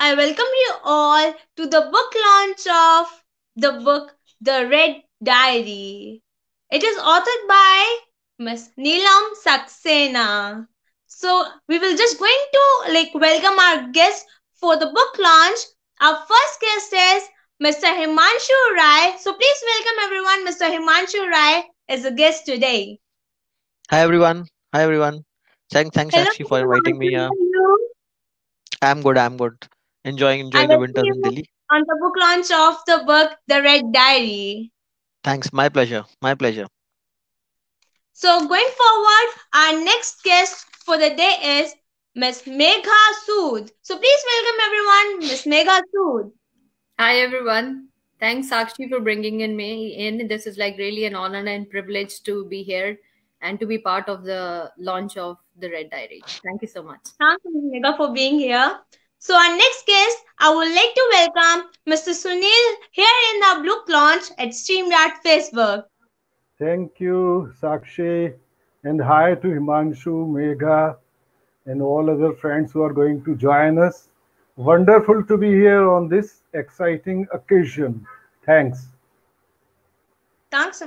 I welcome you all to the book launch of the book The Red Diary. It is authored by Miss Neelam Saxena. So we will just going to welcome our guest for the book launch. Our first guest is Mr. Himanshu Rai. So please welcome everyone. Mr. Himanshu Rai is a guest today. Hi everyone. Hi everyone. Thanks Hello, Sakshi for Mr. inviting me Himanshu. here. How are you? I'm good. I'm good. I Enjoying the welcome winters in you Delhi. on the book launch of the book The Red Diary. Thanks. My pleasure. My pleasure. So, going forward, our next guest for the day is Miss Megha Sood. So, please welcome everyone, Miss Megha Sood. Hi everyone. Thanks Sakshi for bringing me in. This is like really an honor and privilege to be here and to be part of the launch of the Red Diary. Thank you so much. Thanks, Miss Megha, for being here. So, our next guest, I would like to welcome Mr. Sunil here in the book launch at StreamYard Facebook. Thank you, Sakshi, and hi to Himanshu, Megha, and all other friends who are going to join us. Wonderful to be here on this exciting occasion. Thanks. Thanks,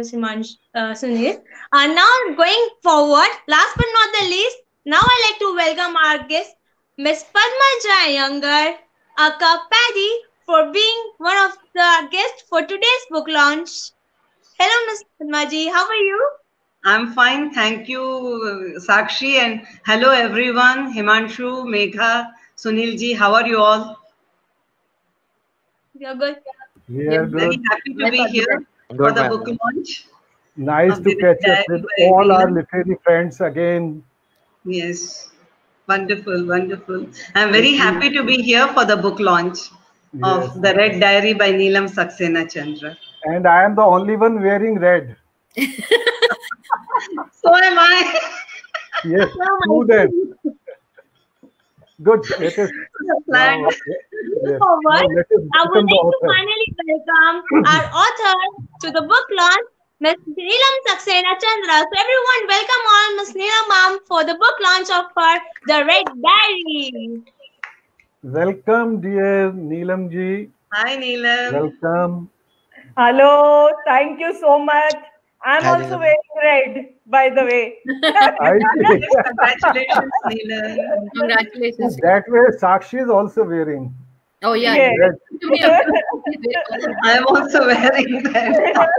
Sunil. Now, going forward, last but not the least, now I'd like to welcome our guest, Miss Padma Younger, aka Paddy, for being one of the guests for today's book launch. Hello, Miss Padmaji. How are you? I'm fine, thank you, Sakshi, and hello everyone. Himanshu, Megha, Sunilji, how are you all? We are good. We Yeah. are Very good. happy to Hi, be here Padma. for Good the man. book launch Nice of to the catch up Diary with by all our Neelam. literary friends again. Yes, wonderful, wonderful. I'm It very is, happy to be here for the book launch yes, of The Red Diary by Neelam Saxena Chandra. and I am the only one wearing red. So am I. Yes, So, my true then. dear, Good. Let us Planned. now, going yes, now forward, let us I would welcome the like to author. finally welcome our author to the book launch, Miss Neelam Saxena Chandra. So everyone, welcome all Miss Neelam ma'am for the book launch of her The Red Diary. Welcome, dear Neelam ji. Hi, Neelam. Welcome. Hello, thank you so much. I'm Hi also Neelam. wearing red, by the way. I see. Yes, congratulations, Neelam. Congratulations. That way, Sakshi is also wearing Oh yeah, Yes. red. to me a I'm also wearing that.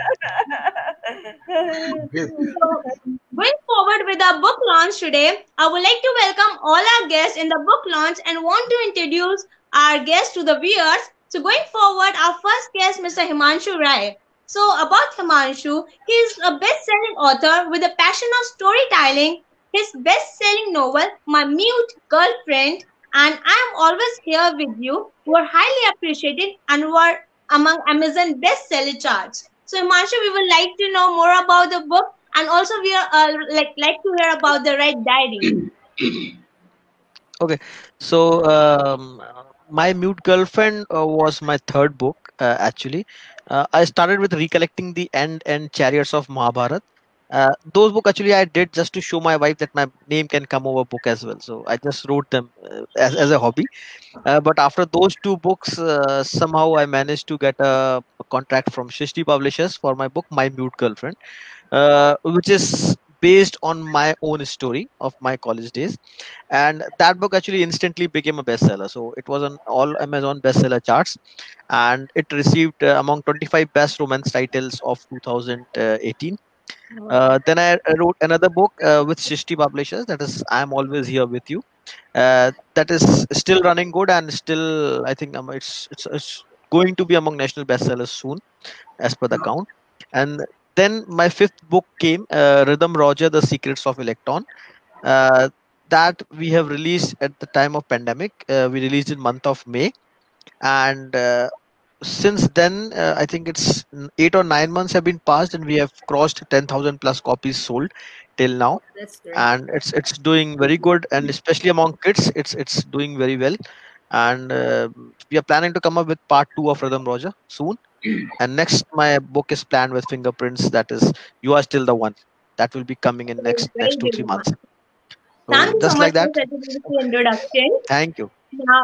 Yes. So going forward with our book launch today, I would like to welcome all our guests in the book launch and want to introduce our guests to the viewers. So going forward, our first guest, Mr. Himanshu Rai. So about Himanshu, he is a best-selling author with a passion of storytelling. His best-selling novel, My Mute Girlfriend, and I Am Always Here with You, were highly appreciated and were among Amazon best-seller charts. So Himanshu, we would like to know more about the book, and also we are like to hear about the Red Diary. Okay. So my mute girlfriend was my third book actually. I started with recollecting the end and chariots of Mahabharat. Those book actually I did just to show my wife that my name can come over book as well. So I just wrote them as a hobby. But after those two books, somehow I managed to get a contract from Shishti Publishers for my book, My Mute Girlfriend, which is based on my own story of my college days. And that book actually instantly became a bestseller. So it was on all Amazon bestseller charts, and it received among 25 best romance titles of 2018. Then I wrote another book with Shishti Publishers, that is I Am Always Here with You, that is still running good, and still I think it's going to be among national bestsellers soon as per the count. And then my fifth book came, Rhythm Roger: The Secrets of Electron, uh, that we have released at the time of pandemic. We released in month of May, and since then I think it's 8 or 9 months have been passed, and we have crossed 10,000 plus copies sold till now. That's great. And it's doing very good, and especially among kids it's doing very well. And we are planning to come up with part 2 of Rhythm Roger soon. And next my book is planned with Fingerprints, that is You Are Still the One, that will be coming in Very, next very 2 3 beautiful. months. Thank So you so just much like for that. such a beautiful introduction. Thank you. Now,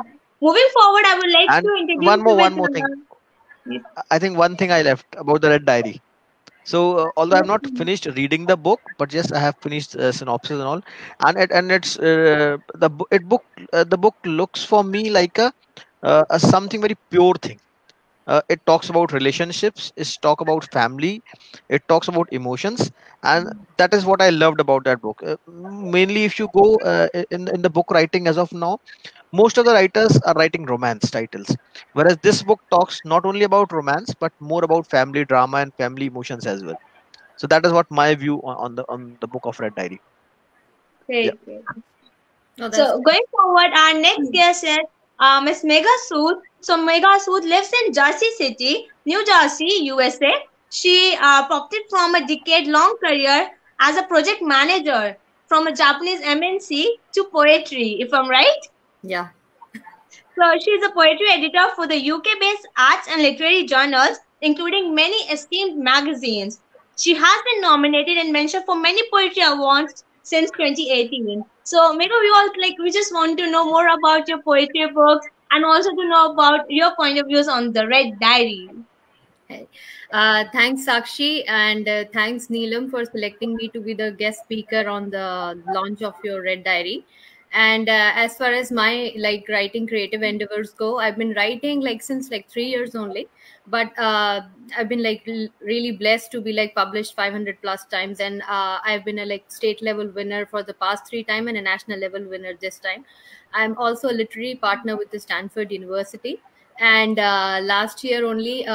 Moving forward, I would like And to introduce one you more with. thing. I think one thing I left about the Red Diary. So although I've not finished reading the book, but yes, I have finished synopsis and all, and it's the book looks for me like a something very pure thing. It talks about relationships, it talks about family, it talks about emotions, and that is what I loved about that book. Mainly, if you go in the book writing as of now, most of the writers are writing romance titles, whereas this book talks not only about romance but more about family drama and family emotions as well. So that is what my view on the book of Red Diary. Yeah. Great, great. Oh, that's So going forward, our next guest is Miss Megha Sood. So Megha Sood lives in Jersey City, New Jersey, USA. She opted from a decade-long career as a project manager from a Japanese MNC to poetry, if I'm right. yeah. So she's a poetry editor for the UK-based arts and literary journals, including many esteemed magazines. She has been nominated and mentioned for many poetry awards since 2018. So, Mega, we just want to know more about your poetry books and also to know about your point of views on the Red Diary. Hey. Thanks, Sakshi, and thanks, Neelam, for selecting me to be the guest speaker on the launch of your Red Diary. And as far as my writing creative endeavors go, I've been writing since 3 years only. But I've been really blessed to be published 500 plus times, and I've been a state level winner for the past 3 times and a national level winner this time. I'm also a literary partner with the Stanford University. And last year only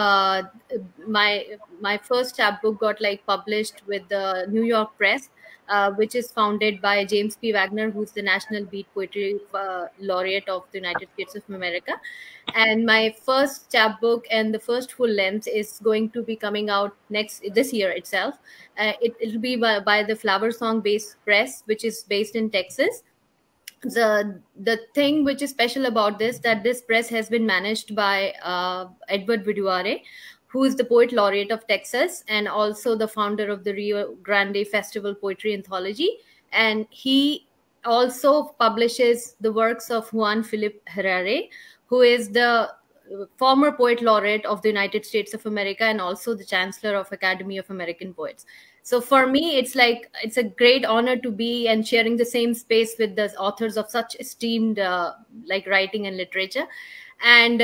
my first chapbook got published with the New York Press, which is founded by James P. Wagner, who's the National Beat Poetry Laureate of the United States of America. And my first chapbook and the first full length is going to be coming out this year itself. It'll be by the Flower Song Based Press, which is based in Texas. The thing which is special about that this press has been managed by Edward Viduare, who is the poet laureate of Texas and also the founder of the Rio Grande Festival Poetry Anthology. And he also publishes the works of Juan Felipe Herrera, who is the former poet laureate of the United States of America and also the chancellor of Academy of American Poets. So for me, it's a great honor to be and sharing the same space with the authors of such esteemed writing and literature. And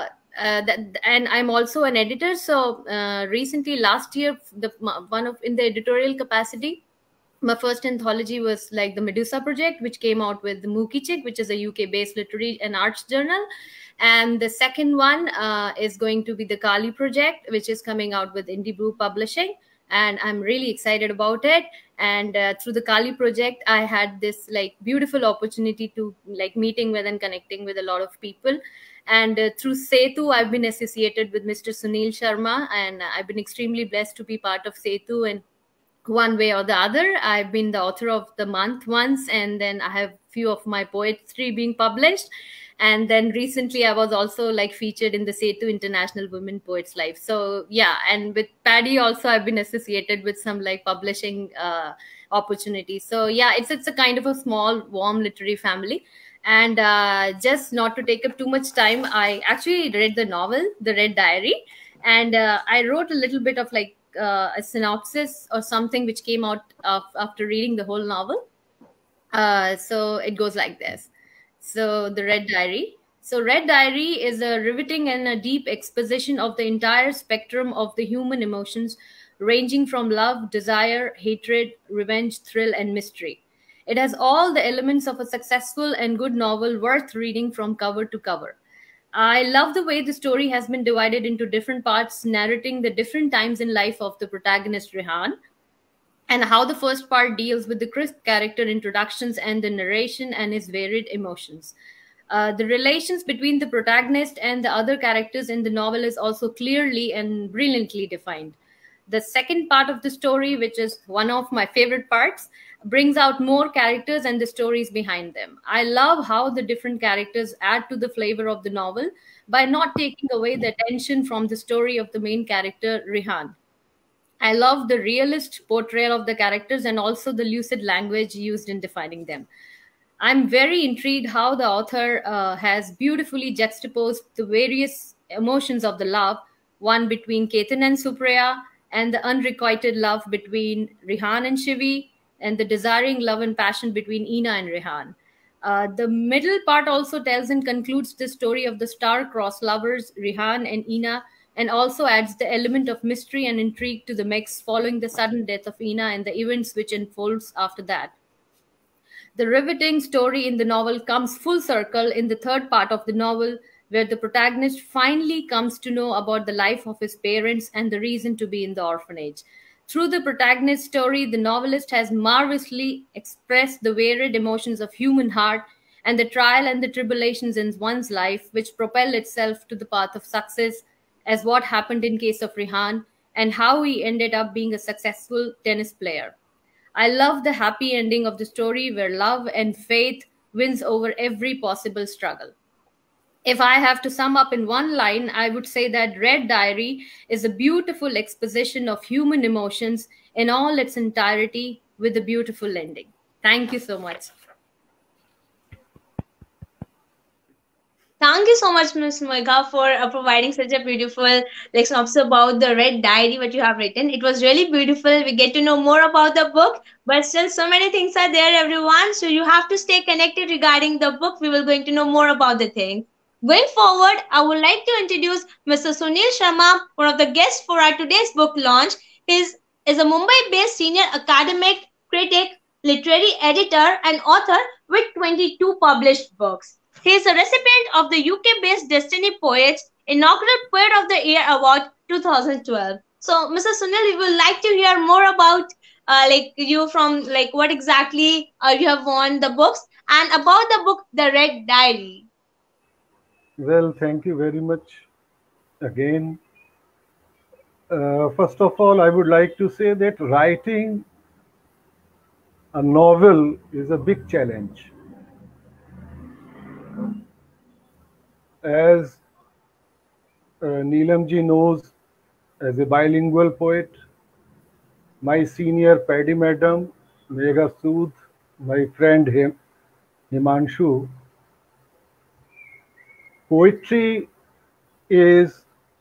and I'm also an editor. So recently, last year, in the editorial capacity, my first anthology was the Medusa Project, which came out with the Mookie Chick, which is a UK-based literary and arts journal. And the second one is going to be the Kali Project, which is coming out with Indie Brew Publishing. And I'm really excited about it. And through the Kali Project, I had this beautiful opportunity to meeting with and connecting with a lot of people. And through Setu, I've been associated with Mr. Sunil Sharma, and I've been extremely blessed to be part of Setu. And one way or the other, I've been the author of the month once, and then I have few of my poetry being published. And then recently I was also featured in the Setu International Women Poets Live. So yeah, and with Paddy also I've been associated with some publishing opportunities. So yeah, it's a kind of a small warm literary family. And just not to take up too much time, I actually read the novel The Red Diary, and I wrote a little bit of a synopsis or something which came out after reading the whole novel. So it goes like this. So the Red Diary. So Red Diary is a riveting and a deep exposition of the entire spectrum of the human emotions, ranging from love, desire, hatred, revenge, thrill, and mystery. It has all the elements of a successful and good novel worth reading from cover to cover. I love the way the story has been divided into different parts, narrating the different times in life of the protagonist Rehan, and how the first part deals with the crisp character introductions and the narration and his varied emotions. The relations between the protagonist and the other characters in the novel is also clearly and brilliantly defined. The second part of the story, which is one of my favorite parts, brings out more characters and the stories behind them. I love how the different characters add to the flavor of the novel by not taking away the attention from the story of the main character, Rehan. I love the realist portrayal of the characters and also the lucid language used in defining them. I'm very intrigued how the author has beautifully juxtaposed the various emotions of the love, one between Ketan and Supriya, and the unrequited love between Rihan and Shivi, and the desiring love and passion between Ina and Rihan. The middle part also tells and concludes the story of the star-crossed lovers, Rihan and Ina, and also adds the element of mystery and intrigue to the mix following the sudden death of Ina and the events which unfolds after that. The riveting story in the novel comes full circle in the third part of the novel, where the protagonist finally comes to know about the life of his parents and the reason to be in the orphanage. Through the protagonist's story, the novelist has marvelously expressed the varied emotions of human heart and the trial and the tribulations in one's life, which propel itself to the path of success, as what happened in case of Rihan, and how he ended up being a successful tennis player. I love the happy ending of the story where love and faith wins over every possible struggle. If I have to sum up in one line, I would say that Red Diary is a beautiful exposition of human emotions in all its entirety with a beautiful ending. Thank you so much. Thank you so much, Ms. Megha, for providing such a beautiful synopsis about the Red Diary, what you have written. It was really beautiful. We get to know more about the book, but still so many things are there, everyone. So you have to stay connected regarding the book. We will going to know more about the thing. Going forward, I would like to introduce Mr. Sunil Sharma, one of the guests for our today's book launch. He is a Mumbai-based senior academic, critic, literary editor, and author with 22 published books. He is a recipient of the UK-based Destiny Poets inaugural Poet of the Year Award 2012. So, Mr. Sunil, we would like to hear more about you from what exactly you have won the books and about the book The Red Diary. Well, thank you very much again. First of all, I would like to say that writing a novel is a big challenge. As Neelam ji knows, as a bilingual poet, my senior Paddy Madam, Megha Sood, my friend Himanshu, poetry is,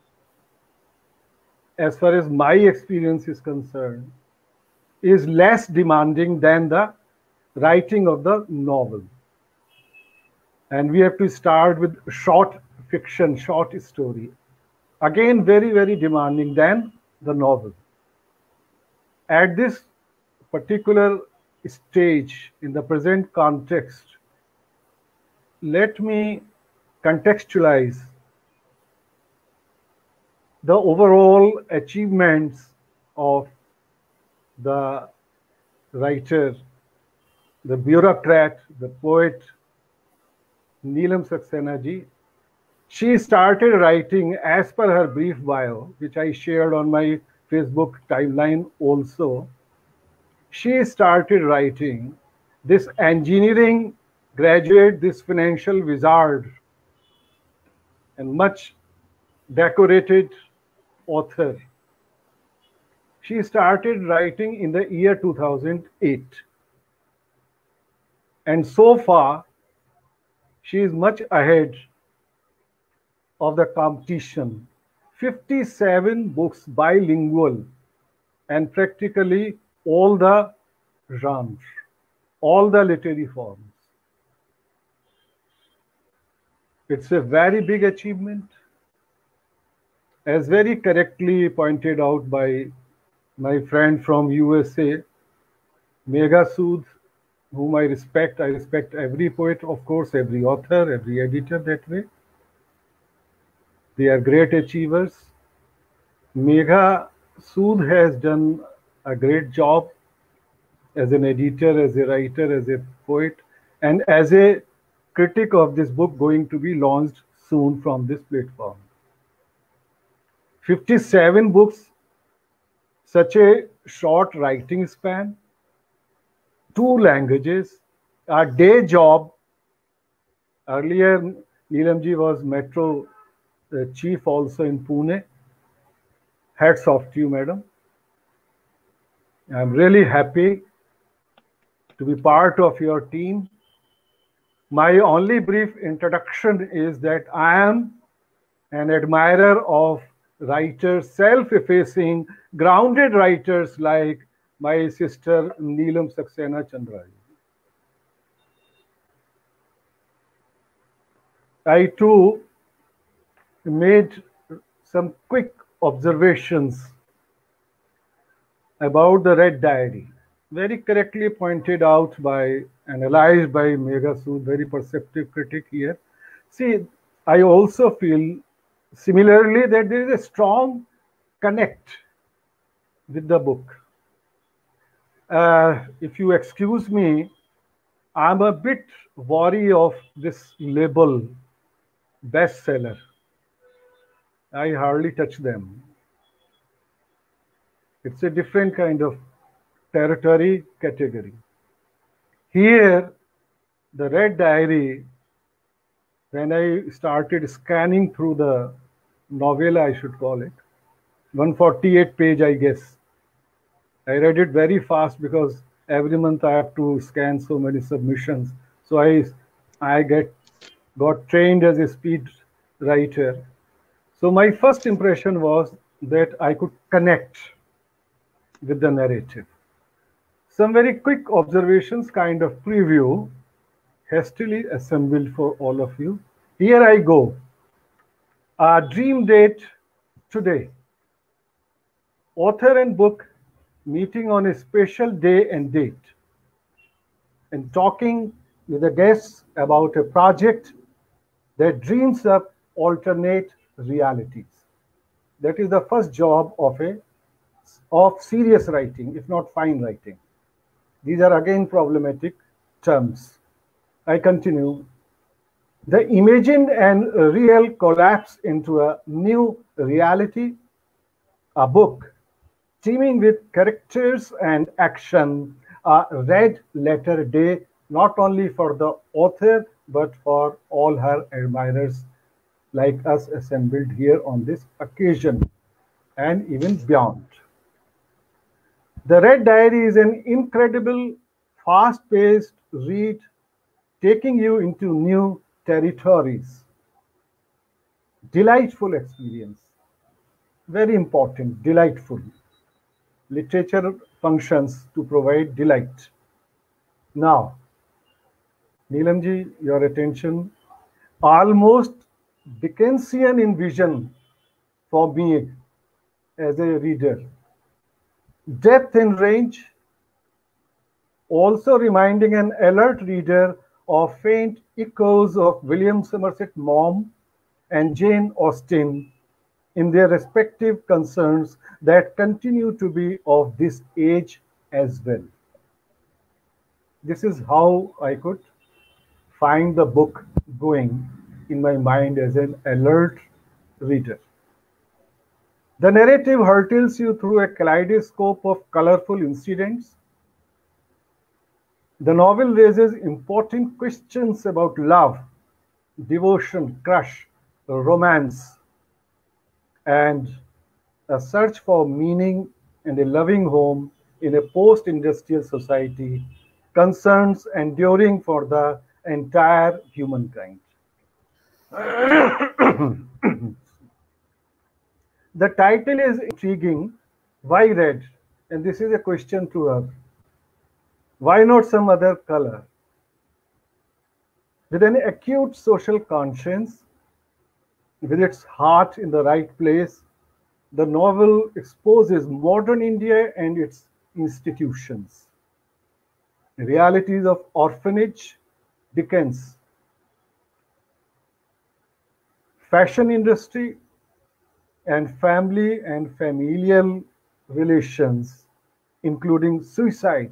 as far as my experience is concerned, is less demanding than the writing of the novel. And we have to start with short fiction, short story. Again, very, very demanding than the novel. At this particular stage, in the present context, let me contextualize the overall achievements of the writer, the bureaucrat, the poet, Neelam Saxena ji. She started writing as per her brief bio, which I shared on my Facebook timeline also. She started writing this engineering graduate, this financial wizard, and much decorated author. She started writing in the year 2008. And so far, she is much ahead of the competition. 57 books bilingual and practically all the genres, all the literary forms. It's a very big achievement. As very correctly pointed out by my friend from USA, Megha Sood, whom I respect every poet, of course, every author, every editor that way. They are great achievers. Megha Sood has done a great job as an editor, as a writer, as a poet, and as a critic of this book going to be launched soon from this platform. 57 books, such a short writing span, 2 languages, a day job. Earlier, Neelamji was Metro chief also in Pune. Hats off to you, madam. I'm really happy to be part of your team My only brief introduction is that I am an admirer of writers, self-effacing, grounded writers like my sister Neelam Saxena Chandra. I too made some quick observations about the Red Diary, very correctly pointed out by, analyzed by Megha Sood, very perceptive critic here. See, I also feel similarly that there is a strong connect with the book. If you excuse me, I'm a bit wary of this label, bestseller. I hardly touch them. It's a different kind of territory category. Here, the Red Diary, when I started scanning through the novella, I should call it, 148 page, I guess. I read it very fast because every month I have to scan so many submissions. So I got trained as a speed writer. So my first impression was that I could connect with the narrative. Some very quick observations, kind of preview, hastily assembled for all of you. Here I go. Our dream date today. Author and book meeting on a special day and date and talking with the guests about a project that dreams up alternate realities. That is the first job of serious writing, if not fine writing. These are again problematic terms. I continue. The imagined and real collapse into a new reality, a book teeming with characters and action, a red letter day, not only for the author, but for all her admirers like us assembled here on this occasion and even beyond. The Red Diary is an incredible, fast-paced read, taking you into new territories. Delightful experience. Very important, delightful. Literature functions to provide delight. Now, Neelamji, your attention. Almost Dickensian in vision for me as a reader. Depth and range, also reminding an alert reader of faint echoes of William Somerset Maugham and Jane Austen in their respective concerns that continue to be of this age as well. This is how I could find the book going in my mind as an alert reader. The narrative hurtles you through a kaleidoscope of colorful incidents. The novel raises important questions about love, devotion, crush, romance, and a search for meaning and a loving home in a post-industrial society, concerns enduring for the entire humankind. The title is intriguing. Why red? And this is a question to her. Why not some other color? With an acute social conscience, with its heart in the right place, the novel exposes modern India and its institutions. Realities of orphanage, Dickens, fashion industry, and family and familial relations, including suicide,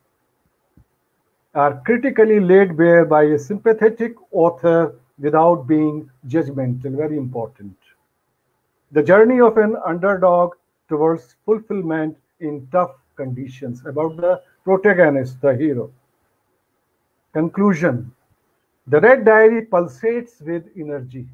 are critically laid bare by a sympathetic author without being judgmental. Very important. The journey of an underdog towards fulfillment in tough conditions, about the protagonist, the hero. Conclusion. The Red Diary pulsates with energy.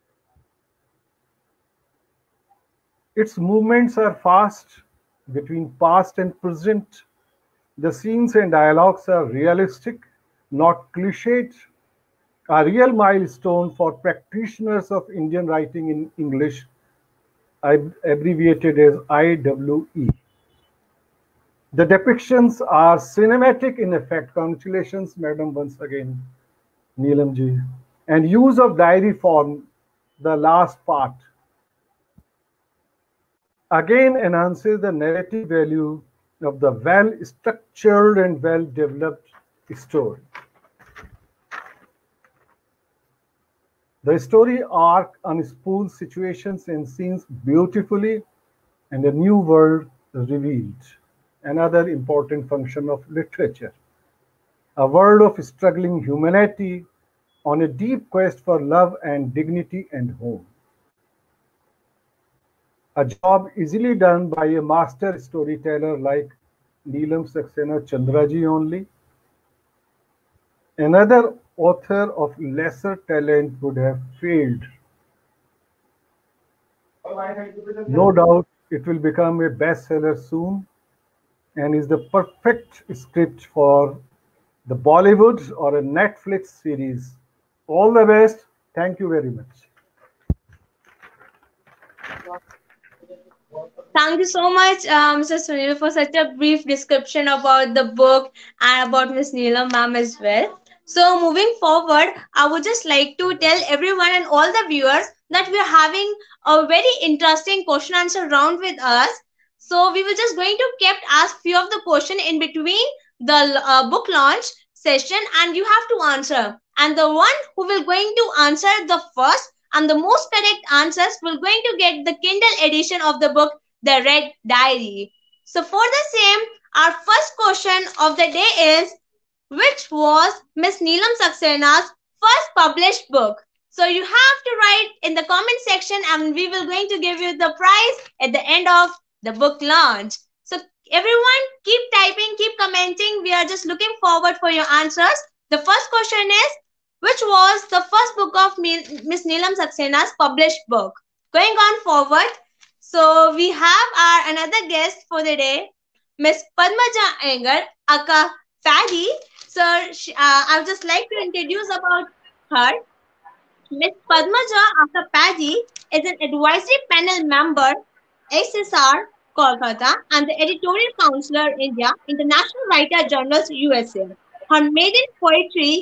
Its movements are fast between past and present. The scenes and dialogues are realistic, not cliched. a real milestone for practitioners of Indian writing in English, abbreviated as IWE. The depictions are cinematic in effect. Congratulations, madam, once again, Neelam ji. And use of diary form, the last part, again enhances the narrative value of the well-structured and well-developed story. The story arc unspools situations and scenes beautifully, and a new world is revealed. Another important function of literature. A world of struggling humanity on a deep quest for love and dignity and home. A job easily done by a master storyteller like Neelam Saxena Chandraji only. Another author of lesser talent would have failed. No doubt it will become a bestseller soon and is the perfect script for the Bollywood or a Netflix series. All the best. Thank you very much. Thank you so much, Mr. Sunil, for such a brief description about the book and about Miss Neelam ma'am as well. So, moving forward, I would just like to tell everyone and all the viewers that we are having a very interesting question answer round with us. So, we were just going to kept ask few of the question in between the book launch session, and you have to answer. And the one who will going to answer the first and the most correct answers will going to get the Kindle edition of the book The Red Diary. So for the same, our first question of the day is, which was Miss Neelam Saxena's first published book? So you have to write in the comment section and we will going to give you the prize at the end of the book launch. So everyone keep typing, keep commenting. We are just looking forward for your answers. The first question is, which was the first book of Miss Neelam Saxena's published book? Going on forward, so we have our another guest for the day, Miss Padmaja Iyengar, aka Paddy. So I would just like to introduce about her. Miss Padmaja aka Paddy is an advisory panel member, SSR Kolkata, and the editorial counselor India, International Writer Journals USA. Her maiden poetry,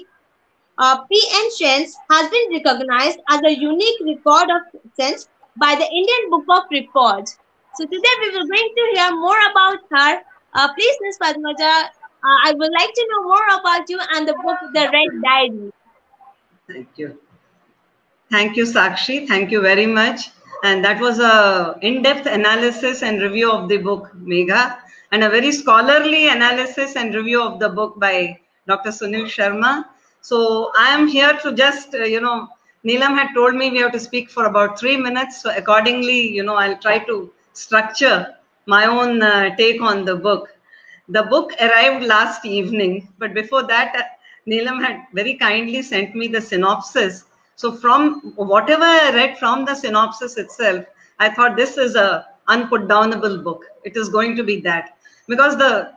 P.N. Sense, has been recognized as a unique record of sense by the Indian Book of Records. So today we will going to hear more about her. Please, Ms. Padmaja, I would like to know more about you and the book, The Red Diary. Thank you. Thank you, Sakshi. Thank you very much. And that was a in-depth analysis and review of the book, Megha, and a very scholarly analysis and review of the book by Dr. Sunil Sharma. So I am here to just, Neelam had told me we have to speak for about 3 minutes. So accordingly, I'll try to structure my own take on the book. The book arrived last evening, but before that, Neelam had very kindly sent me the synopsis. So from whatever I read from the synopsis itself, I thought this is a unputdownable book. It is going to be that. Because the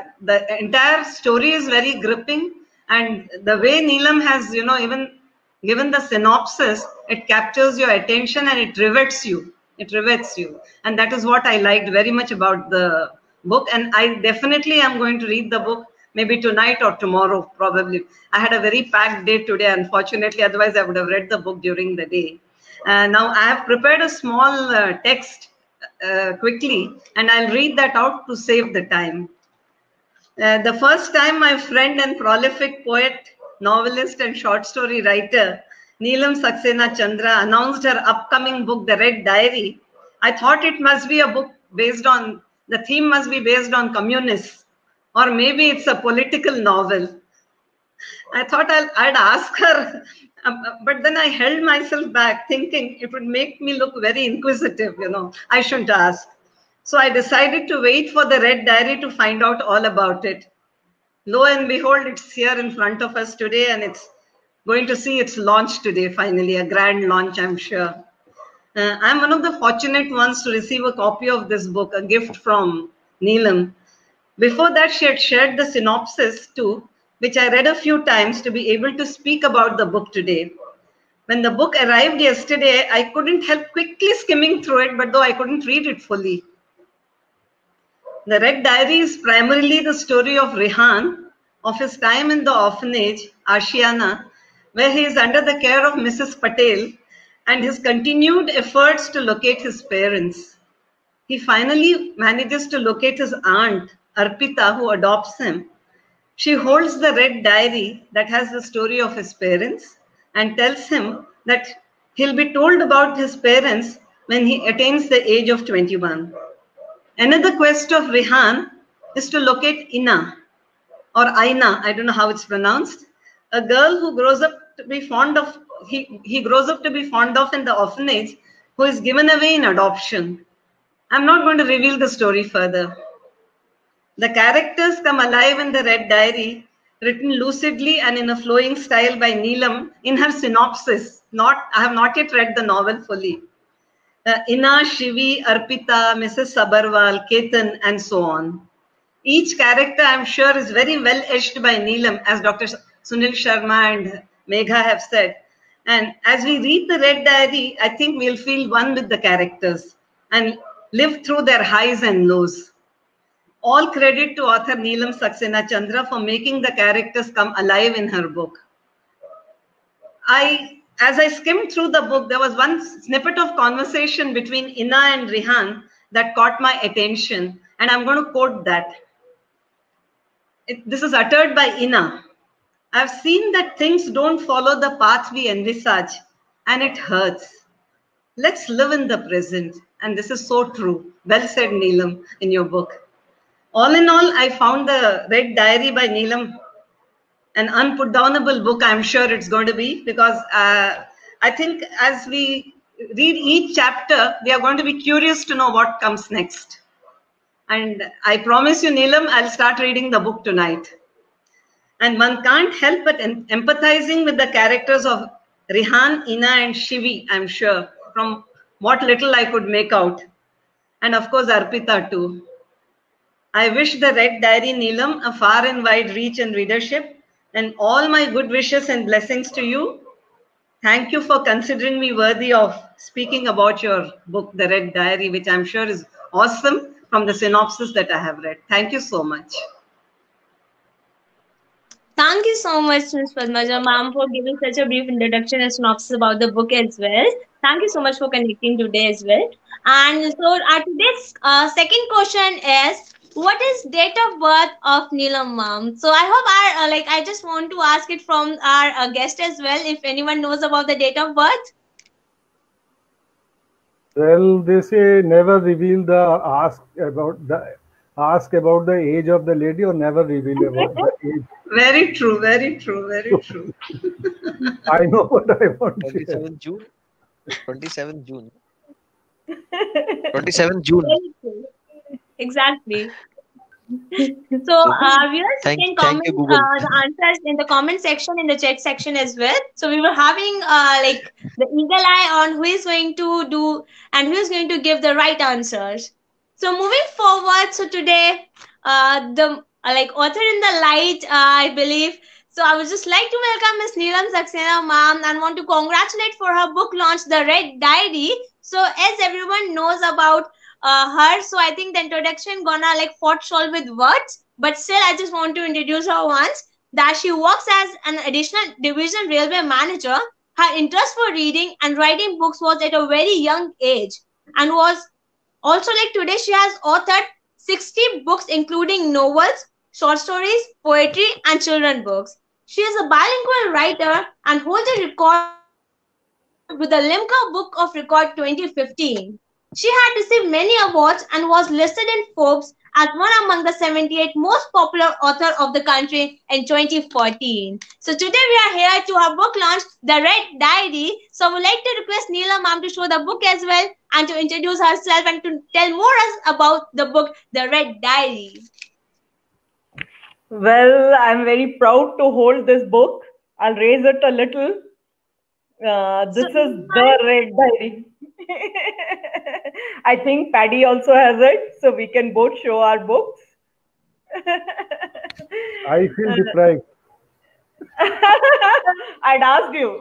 entire story is very gripping. And the way Neelam has, even given the synopsis, it captures your attention and it rivets you. It rivets you. And that is what I liked very much about the book. And I definitely am going to read the book maybe tonight or tomorrow, probably. I had a very packed day today, unfortunately. Otherwise, I would have read the book during the day. Now, I have prepared a small text quickly, and I'll read that out to save the time. The first time my friend and prolific poet, novelist and short story writer, Neelam Saxena Chandra, announced her upcoming book, The Red Diary, I thought it must be a book based on, the theme must be based on communists, or maybe it's a political novel. I thought I'd ask her, but then I held myself back thinking it would make me look very inquisitive, I shouldn't ask. So I decided to wait for the Red Diary to find out all about it. Lo and behold, it's here in front of us today, and it's going to see its launch today, finally, a grand launch, I'm sure. I'm one of the fortunate ones to receive a copy of this book, a gift from Neelam. Before that, she had shared the synopsis too, which I read a few times to be able to speak about the book today. When the book arrived yesterday, I couldn't help quickly skimming through it, but though I couldn't read it fully. The Red Diary is primarily the story of Rehan, of his time in the orphanage, Ashiana, where he is under the care of Mrs. Patel, and his continued efforts to locate his parents. He finally manages to locate his aunt, Arpita, who adopts him. She holds the Red Diary that has the story of his parents and tells him that he'll be told about his parents when he attains the age of 21. Another quest of Rehan is to locate Ina, or Aina, I don't know how it's pronounced, a girl who grows up to be fond of, he grows up to be fond of in the orphanage, who is given away in adoption. I'm not going to reveal the story further. The characters come alive in the Red Diary, written lucidly and in a flowing style by Neelam in her synopsis. I have not yet read the novel fully. Ina, Shivi, Arpita, Mrs. Sabarwal, Ketan, and so on. Each character, I'm sure, is very well etched by Neelam, as Dr. Sunil Sharma and Megha have said. And as we read the Red Diary, I think we'll feel one with the characters and live through their highs and lows. All credit to author Neelam Saxena Chandra for making the characters come alive in her book. As I skimmed through the book, there was one snippet of conversation between Ina and Rehan that caught my attention, and I'm going to quote that. This is uttered by Ina. I've seen that things don't follow the path we envisage, and it hurts. Let's live in the present. And this is so true. Well said, Neelam, in your book. All in all, I found the Red Diary by Neelam an unputdownable book, I'm sure it's going to be, because I think as we read each chapter, we are going to be curious to know what comes next. And I promise you, Neelam, I'll start reading the book tonight. And one can't help but empathizing with the characters of Rehan, Ina, and Shivi, I'm sure, from what little I could make out. And of course, Arpita too. I wish the Red Diary, Neelam, a far and wide reach and readership, and all my good wishes and blessings to you. Thank you for considering me worthy of speaking about your book, The Red Diary, which I'm sure is awesome from the synopsis that I have read. Thank you so much. Thank you so much, Ms. Padmaja ma'am, for giving such a brief introduction and synopsis about the book as well. Thank you so much for connecting today as well. And so our today's second question is, what is date of birth of Neelam ma'am? So I hope I just want to ask it from our guest as well, if anyone knows about the date of birth. Well, they say never reveal the ask about the age of the lady, or never reveal about the age. Very true, very true, very true. I know what I want to say. 27 June. 27 June. 27 June. Very true. Exactly. So viewers can comment the answers in the comment section, in the chat section as well. So we were having like the eagle eye on who is going to do and who is going to give the right answers. So moving forward, so today the author in the light, I believe. So I would just like to welcome Ms. Neelam Saxena ma'am and want to congratulate for her book launch, The Red Diary. So as everyone knows about her, so I think the introduction gonna fall short with words, but still I just want to introduce her once, that she works as an additional division railway manager. Her interest for reading and writing books was at a very young age, and was also today she has authored 60 books including novels, short stories, poetry, and children books. She is a bilingual writer and holds a record with the Limca Book of Record 2015. She had received many awards and was listed in Forbes as one among the 78 most popular authors of the country in 2014. So today we are here to her book launch, The Red Diary. So I would like to request Neelam ma'am to show the book as well and to introduce herself and to tell more about the book, The Red Diary. Well, I'm very proud to hold this book. I'll raise it a little. This is The Red Diary. I think Paddy also has it, so we can both show our books. I feel deprived. I'd asked you.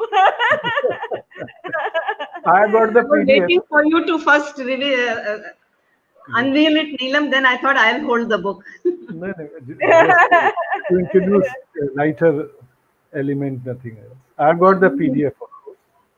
I got the I was PDF. waiting for you to first unveil it, Neelam. Then I thought I'll hold the book. No, just to introduce a lighter element, nothing else. I've got the PDF, of course.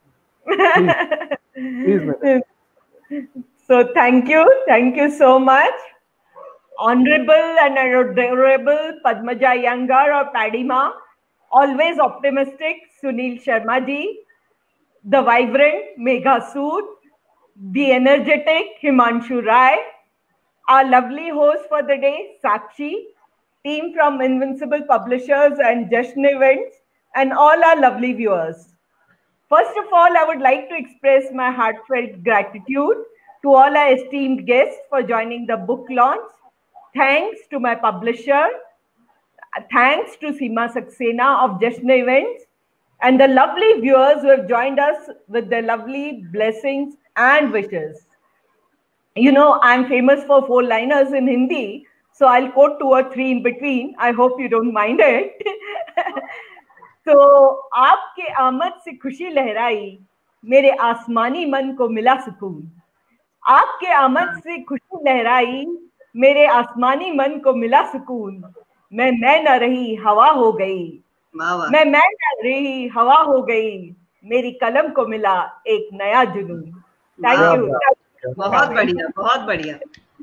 Please, madam. So thank you so much. Honorable and adorable Padmaja Iyengar or Padima, always optimistic Sunil Sharma ji, the vibrant Megha Sood, the energetic Himanshu Rai, our lovely host for the day, Sakshi, team from Invincible Publishers and Jashan Events, and all our lovely viewers. First of all, I would like to express my heartfelt gratitude to all our esteemed guests for joining the book launch. Thanks to my publisher, thanks to Seema Saxena of Jashan Events, and the lovely viewers who have joined us with their lovely blessings and wishes. You know, I'm famous for 4-liners in Hindi, so I'll quote 2 or 3 in between. I hope you don't mind it. तो आपके आमद से खुशी लहराई, मेरे आसमानी मन को मिला सुकून. आपके आमद से खुशी लहराई, मेरे आसमानी मन को मिला सुकून. मैं न रही हवा हो गई, मैं न रही हवा हो गई, मेरी कलम को मिला एक नया जुनून. Thank you. बहुत बढ़िया, बहुत बढ़िया.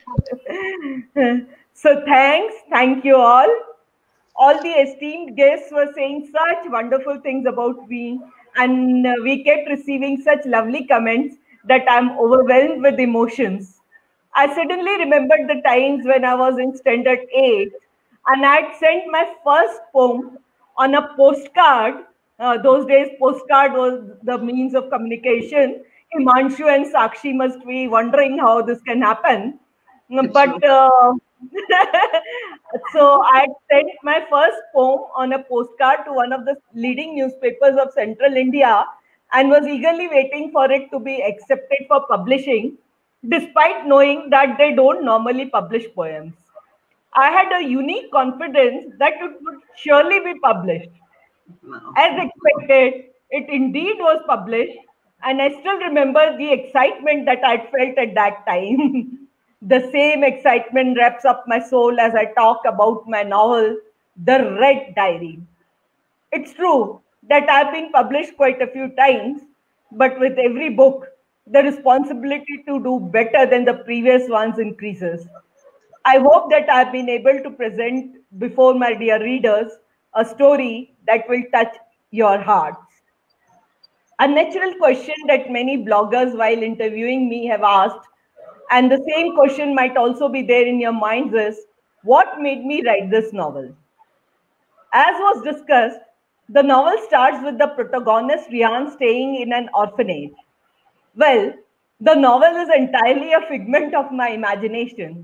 So thank you all. All the esteemed guests were saying such wonderful things about me, and we kept receiving such lovely comments that I'm overwhelmed with emotions. I suddenly remembered the times when I was in standard 8 and I'd sent my first poem on a postcard. Those days, postcard was the means of communication. Himanshu and Sakshi must be wondering how this can happen. But so I sent my first poem on a postcard to one of the leading newspapers of Central India and was eagerly waiting for it to be accepted for publishing, despite knowing that they don't normally publish poems. I had a unique confidence that it would surely be published. As expected, it indeed was published, and I still remember the excitement that I felt at that time. The same excitement wraps up my soul as I talk about my novel, The Red Diary. It's true that I've been published quite a few times, but with every book, the responsibility to do better than the previous ones increases. I hope that I've been able to present before my dear readers a story that will touch your hearts. A natural question that many bloggers while interviewing me have asked, and the same question might also be there in your minds, is what made me write this novel? As was discussed, the novel starts with the protagonist Rihan staying in an orphanage. Well, the novel is entirely a figment of my imagination.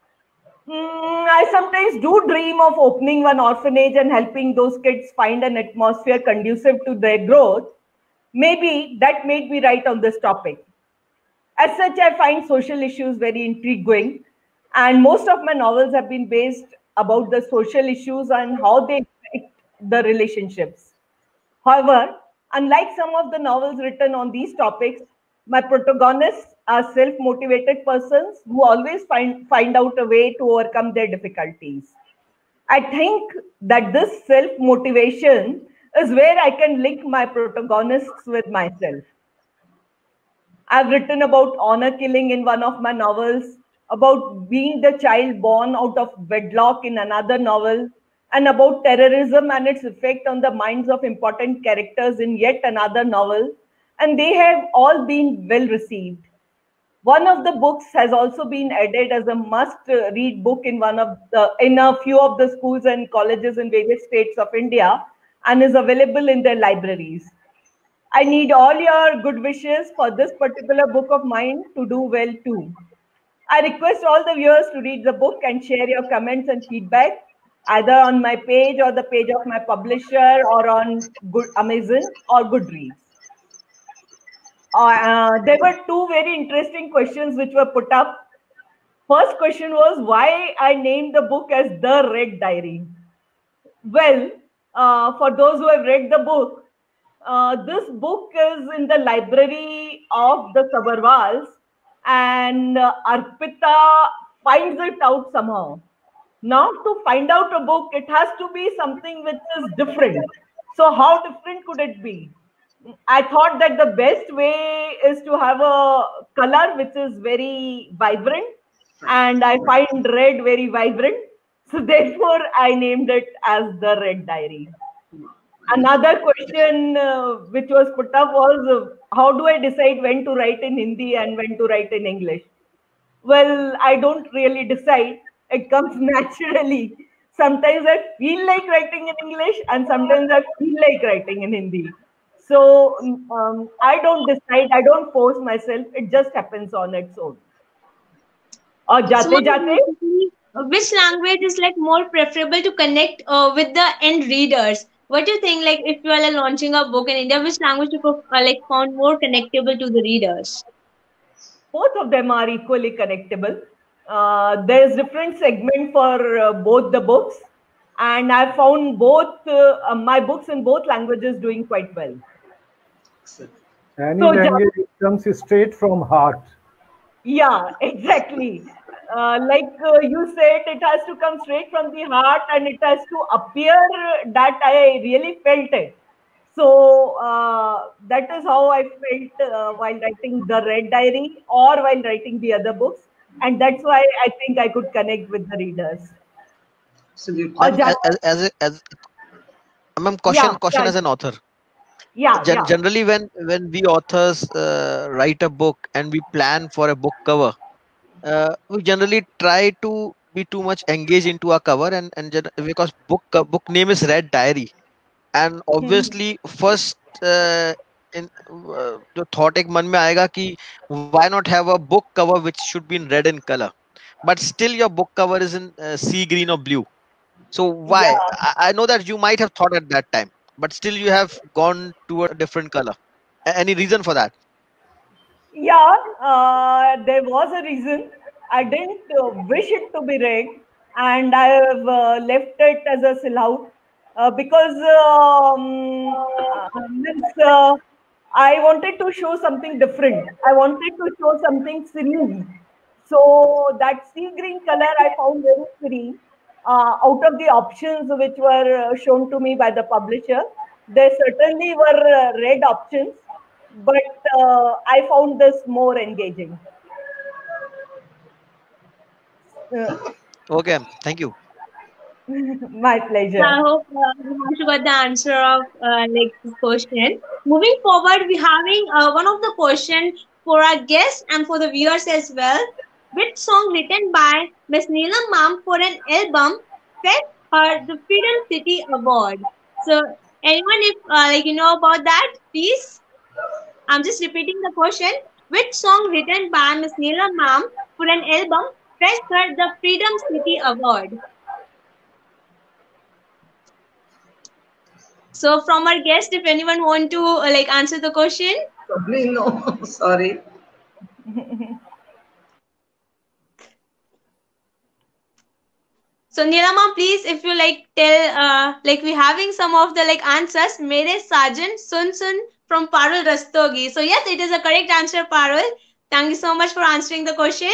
I sometimes do dream of opening one orphanage and helping those kids find an atmosphere conducive to their growth. Maybe that made me write on this topic. As such, I find social issues very intriguing, and most of my novels have been based about the social issues and how they affect the relationships. However, unlike some of the novels written on these topics, my protagonists are self-motivated persons who always find out a way to overcome their difficulties. I think that this self-motivation is where I can link my protagonists with myself. I've written about honor killing in one of my novels, about being the child born out of wedlock in another novel, and about terrorism and its effect on the minds of important characters in yet another novel, and they have all been well received. One of the books has also been added as a must-read book in a few of the schools and colleges in various states of India, and is available in their libraries. I need all your good wishes for this particular book of mine to do well too. I request all the viewers to read the book and share your comments and feedback, either on my page or the page of my publisher or on Amazon or Goodreads. There were two very interesting questions which were put up. First question was why I named the book as The Red Diary. Well, for those who have read the book, this book is in the library of the Sabarwals, and Arpita finds it out somehow. Now, to find out a book, it has to be something which is different. So, how different could it be? I thought that the best way is to have a color which is very vibrant, and I find red very vibrant. So, therefore, I named it as the Red Diary. Another question which was put up was how do I decide when to write in Hindi and when to write in English? Well, I don't really decide. It comes naturally. Sometimes I feel like writing in English and sometimes I feel like writing in Hindi. So I don't decide, I don't force myself. It just happens on its own. Or So, jate. which language is like more preferable to connect with the end readers? What do you think? Like, if you are like, launching a book in India, which language you like found more connectable to the readers? Both of them are equally connectable. There's different segment for both the books, and I found both my books in both languages doing quite well. Any So, language comes straight from heart. yeah, exactly. You said, it has to come straight from the heart and it has to appear that I really felt it. So that is how I felt while writing the Red Diary or while writing the other books. And that's why I think I could connect with the readers. Absolutely. Or And as ma'am, yeah, caution as an author. yeah. Generally, when we authors write a book and we plan for a book cover, we generally try to be too much engaged into our cover, because book name is Red Diary, and obviously first in जो thought एक मन में आएगा कि why not have a book cover which should be in red in color, but still your book cover is in sea green or blue. So why? Yeah. I know that you might have thought at that time, but still you have gone to a different color. Any reason for that? Yeah, there was a reason. I didn't wish it to be red, and I have left it as a silhouette because I wanted to show something different. I wanted to show something serene. So that sea green color I found very serene. Out of the options which were shown to me by the publisher, there certainly were red options, but I found this more engaging. Okay, thank you. My pleasure. So I hope Himanshu got the answer of like this question. Moving forward, we're having one of the questions for our guests and for the viewers as well. Which song written by Miss Neelam Ma'am for an album fetched her the Freedom City Award? So anyone if like you know about that, please. I'm just repeating the question. Which song written by Miss Neelam Ma'am for an album fetched her the Freedom City Award? So from our guest, if anyone want to like answer the question. Probably no. Sorry. So Nilama, please, if you like tell, like we're having some of the like answers. Mere Sajan Sun from Parul Rastogi. So yes, it is a correct answer, Parul. Thank you so much for answering the question.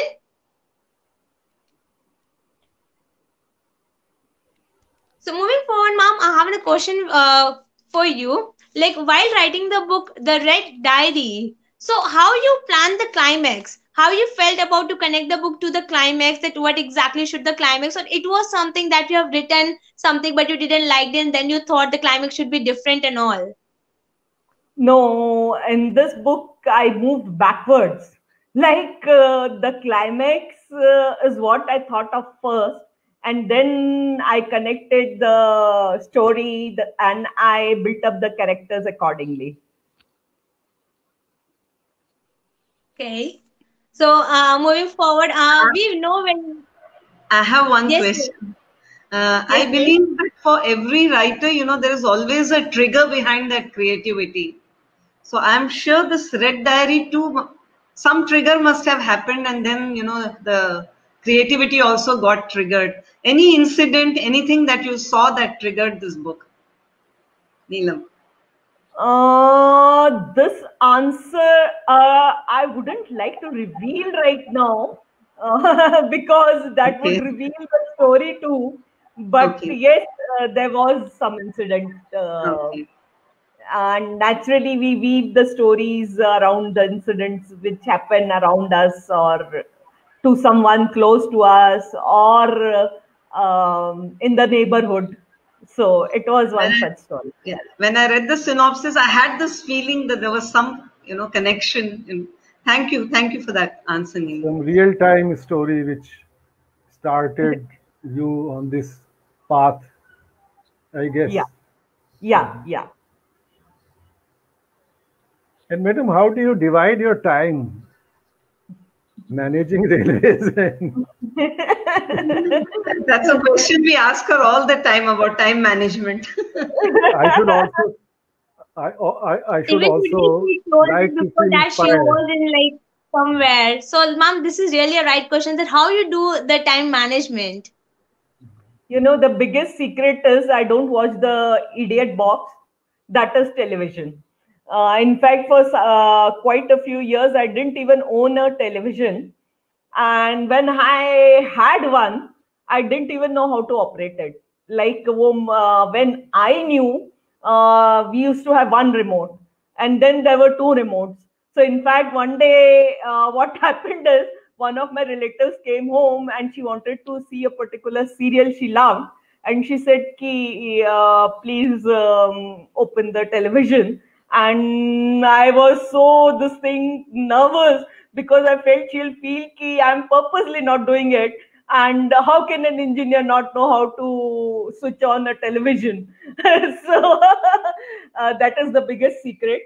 So moving forward, ma'am, I have a question for you. Like while writing the book, The Red Diary, so how you plan the climax? How you felt about to connect the book to the climax? That what exactly should the climax? Or it was something that you have written something but you didn't like it, and then you thought the climax should be different and all. No, in this book, I moved backwards. Like the climax is what I thought of first, and then I connected the story and I built up the characters accordingly. Okay. So moving forward, we know when. I have one Yes, question. I believe that for every writer, there is always a trigger behind that creativity. So I'm sure this Red Diary too, some trigger must have happened, and then the creativity also got triggered. Any incident, anything that you saw that triggered this book? Neelam? This answer I wouldn't like to reveal right now because that would reveal the story too. But yes, there was some incident. And naturally, we weave the stories around the incidents which happen around us or to someone close to us or in the neighborhood. So it was one such story. Yeah. When I read the synopsis, I had this feeling that there was some, connection. Thank you for that answer, Neil. Some real-time story which started you on this path, I guess. Yeah. And madam, how do you divide your time managing railways? That's a question we ask her all the time about time management. I should also like to feel that she inspired. was in like somewhere. So, ma'am, this is really a right question. That how you do the time management? The biggest secret is I don't watch the idiot box. That is television. In fact, for quite a few years, I didn't even own a television. And when I had one, I didn't even know how to operate it. Like when I knew, we used to have one remote, and then there were two remotes. So in fact, one day, what happened is one of my relatives came home and she wanted to see a particular serial she loved, and she said, "Ki, please open the television." And I was so nervous because I felt she'll feel ki I'm purposely not doing it. And how can an engineer not know how to switch on a television? So that is the biggest secret.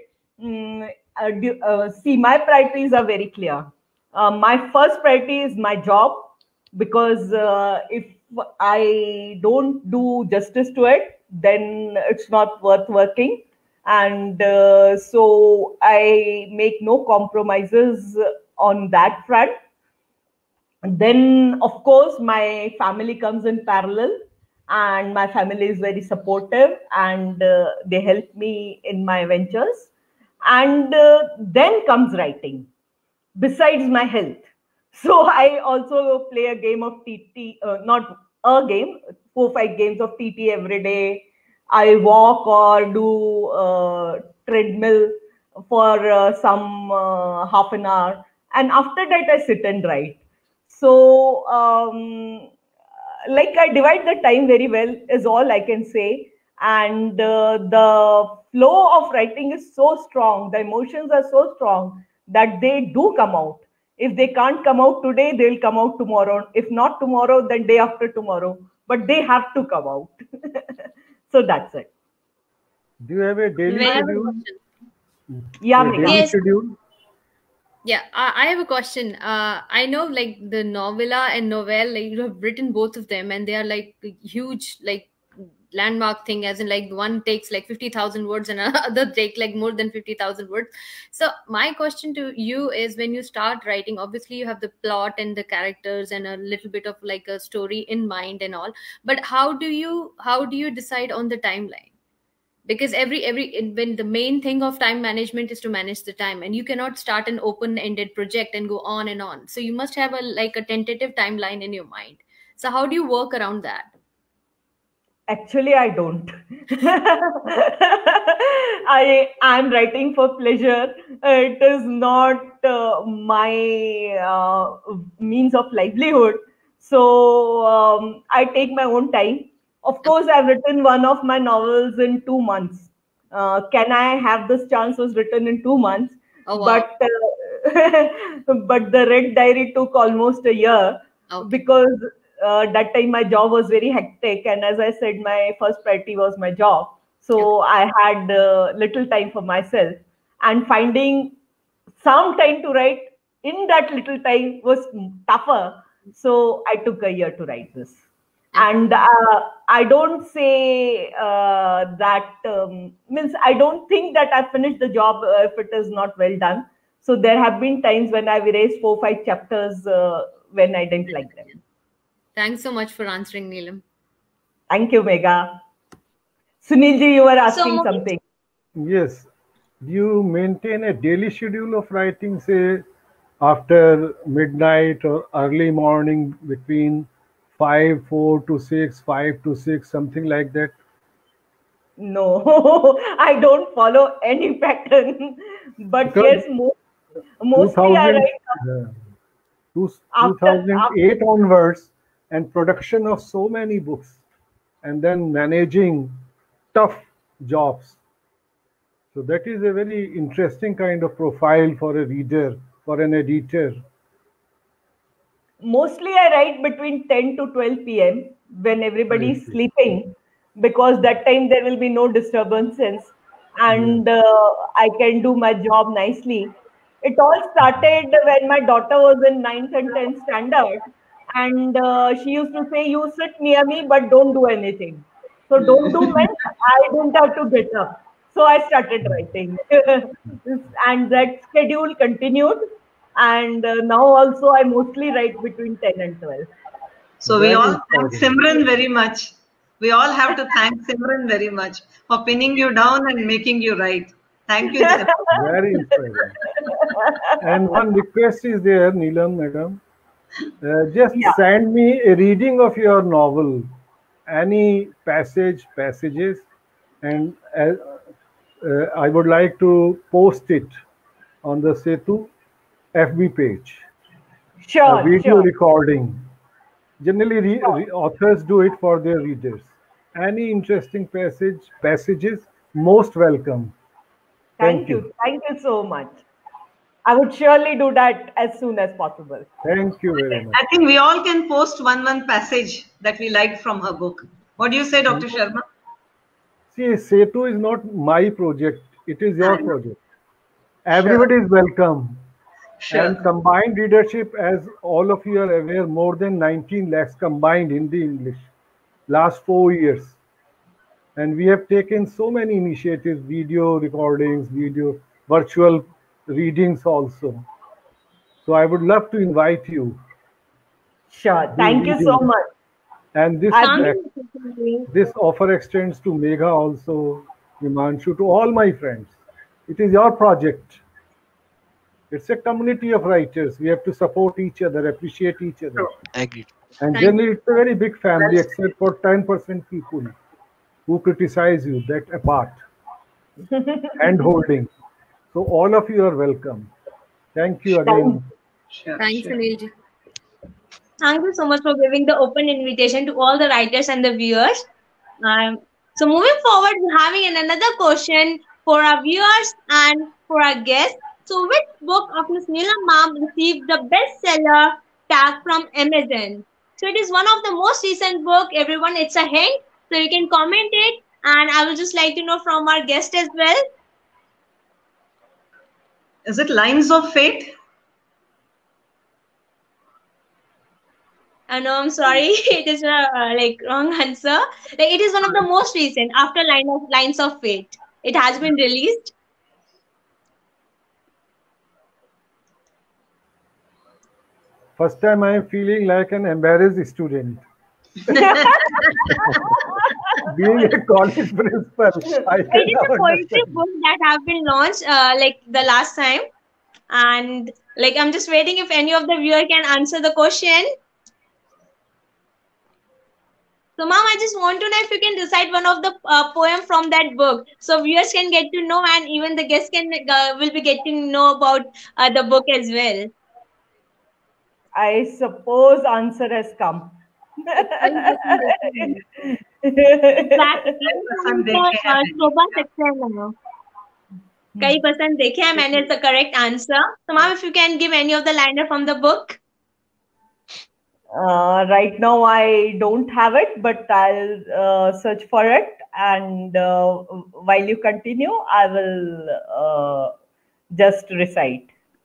See, my priorities are very clear. My first priority is my job, because if I don't do justice to it, then it's not worth working. And so I make no compromises on that front. And then, of course, my family comes in parallel, and my family is very supportive, and they help me in my ventures. And then comes writing, besides my health. So I also play a game of TT, not a game, 4-5 games of TT every day. I walk or do treadmill for some half an hour, and after that I sit and write. So like, I divide the time very well is all I can say. And the flow of writing is so strong, the emotions are so strong that they do come out. If they can't come out today, they'll come out tomorrow. If not tomorrow, then day after tomorrow, but they have to come out. So that's it. Do you have a daily schedule? Yeah, A daily schedule? Yeah, I have a question. I know, like, the novella and novelle, like, you have written both of them, and they are like huge, like, landmark thing, as in, like, one takes like 50,000 words and another take like more than 50,000 words. So my question to you is, when you start writing, obviously you have the plot and the characters and a little bit of like a story in mind and all, but how do you decide on the timeline? Because when the main thing of time management is to manage the time, and you cannot start an open-ended project and go on and on, so you must have a tentative timeline in your mind. So how do you work around that? Actually, I don't. I'm writing for pleasure. It is not my means of livelihood. So I take my own time. Of course, I've written one of my novels in 2 months. Can I Have This Chance was written in 2 months. Oh, wow. But the Red Diary took almost a year. Okay. Because that time my job was very hectic, and as I said, my first priority was my job. So I had little time for myself, and finding some time to write in that little time was tougher. So I took a year to write this. And I don't say that means I don't think that I finished the job if it is not well done. So there have been times when I've erased 4-5 chapters when I didn't like them. Thanks so much for answering, Neelam. Thank you, Megha. Sunilji, you were So asking moving something. Yes. Do you maintain a daily schedule of writing, say, after midnight or early morning between 4 to 6, 5 to 6, something like that? No, I don't follow any pattern. But Because yes, mostly I 2000, write uh, two- after 2008 onwards, and production of so many books, and then managing tough jobs. So that is a very interesting kind of profile for a reader, for an editor. mostly I write between 10 to 12 p.m. when everybody I is see. sleeping, because that time there will be no disturbances Yeah. and I can do my job nicely. It all started when my daughter was in ninth and 10th standard, and she used to say, "You sit near me, but don't do anything." So, don't do meant I don't have to get up. So, I started writing, and that schedule continued. And now also, I mostly write between 10 and 12. So we Very all thank inspiring. Simran very much. We all have to thank Simran very much for pinning you down and making you write. Thank you, Simran. Very inspiring. And one request is there, Neelam, madam. Just Yeah, send me a reading of your novel, any passages, and I would like to post it on the Setu FB page, a sure, video sure, recording. Generally, sure. authors do it for their readers. Any interesting passages, most welcome. Thank you. Thank you so much. I would surely do that as soon as possible. Thank you very much. I think we all can post one passage that we liked from her book. What do you say, Dr. Sharma? See, Setu is not my project, it is your I know. project. Sure, Everybody is welcome. And sure. combined readership, as all of you are aware, more than 19 lakhs combined Hindi English last 4 years. And we have taken so many initiatives, video recordings, video virtual readings also. So I would love to invite you Sure. to Thank you so reading. much. And I thank you, Mr. Sunil. this offer extends to Megha also, Himanshu, to all my friends. It is your project. It's a community of writers. We have to support each other, appreciate each other. True. Agreed. And Thank generally, it's a very big family, Well except for 10% people who criticize you, that apart, hand holding. So all of you are welcome. Thank you again. Sure, Thanks, sure. Anilji. Thank you so much for giving the open invitation to all the writers and the viewers. So moving forward, we're having another question for our viewers and for our guests. So which book of Miss Neela Ma'am received the bestseller tag from Amazon? So it is one of the most recent book, everyone. It's a hint. So you can comment it, and I will just like to know from our guest as well. Is it Lines of Fate? No, I'm sorry, it is a like wrong answer. Like, it is one of the most recent after Lines of Fate. It has been released. First time I am feeling like an embarrassed student. Being a college principal, I It is cannot a poetry understand. book that have been launched like the last time, and like I'm just waiting if any of the viewer can answer the question. So, ma'am, I just want to know if you can recite one of the poem from that book, so viewers can get to know, and even the guests can will be getting to know about the book as well. I suppose answer has come. Exactly. पसंद देखे हैं मैंने। शोभा सक्सेना. कई पसंद देखे हैं मैंने. It's the correct answer. So, ma'am, if you can give any of the liner from the book. Right now, I don't have it, but I'll search for it. And while you continue, I will just recite.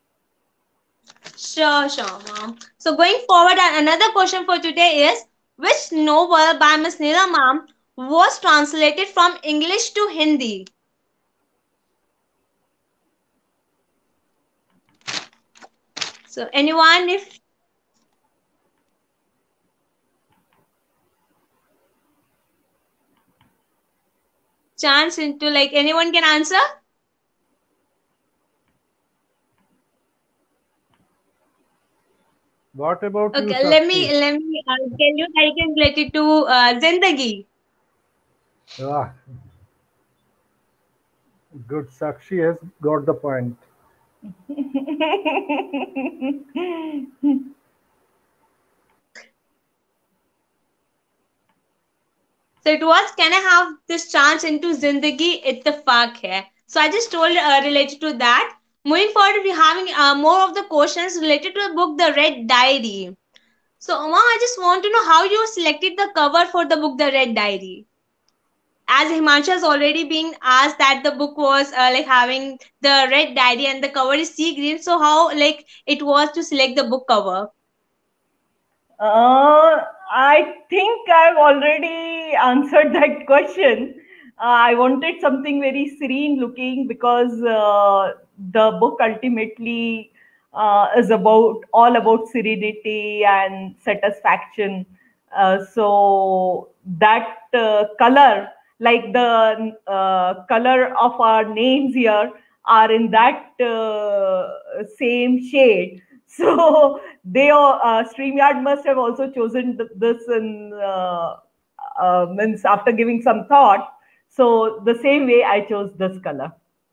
Sure, ma'am. So going forward, another question for today is, which novel by Miss Neela ma'am was translated from English to Hindi? So anyone, if chance into, like, anyone can answer? What about you, Okay, let me Sakshi? tell you that I can relate it to Zindagi. Ah, good. Sakshi has got the point. So it was, can I have this chance into Zindagi Ittifaq hai. So I just told related to that. Moving forward, we're having more of the questions related to the book The Red Diary. So Uma, I just want to know how you selected the cover for the book The Red Diary. As Himanshu has already been asked that the book was like having the red diary and the cover is sea green. So how like it was to select the book cover? I think I've already answered that question. I wanted something very serene looking because the book ultimately is all about serenity and satisfaction. So that color, like the color of our names here, are in that same shade. So they StreamYard must have also chosen this in means after giving some thought. So the same way I chose this color.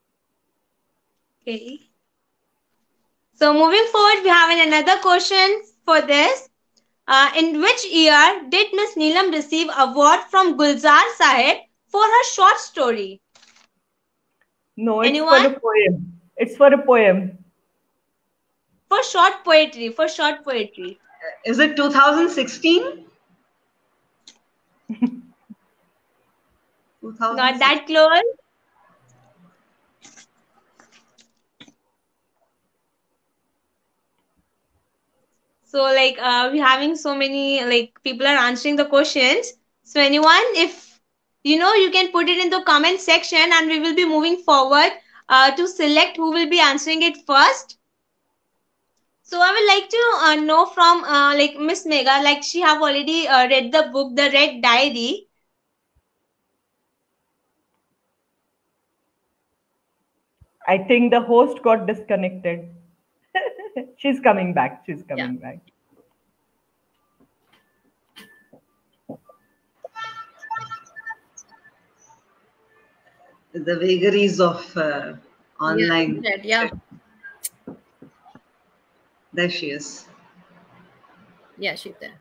Okay. So moving forward, we have another question for this. In which year did Miss Neelam receive award from Gulzar Sahib for her short story? No, it's Anyone? for a poem. It's for a poem. For short poetry. For short poetry. Is it 2016? Not that close. So like we're having so many like people are answering the questions. So anyone, if you know, you can put it in the comment section and we will be moving forward to select who will be answering it first. So I would like to know from like Miss Megha, like she have already read the book The Red Diary. I think the host got disconnected. She's coming back. She's coming back. The vagaries of online. Yeah. There she is. Yeah, she's there.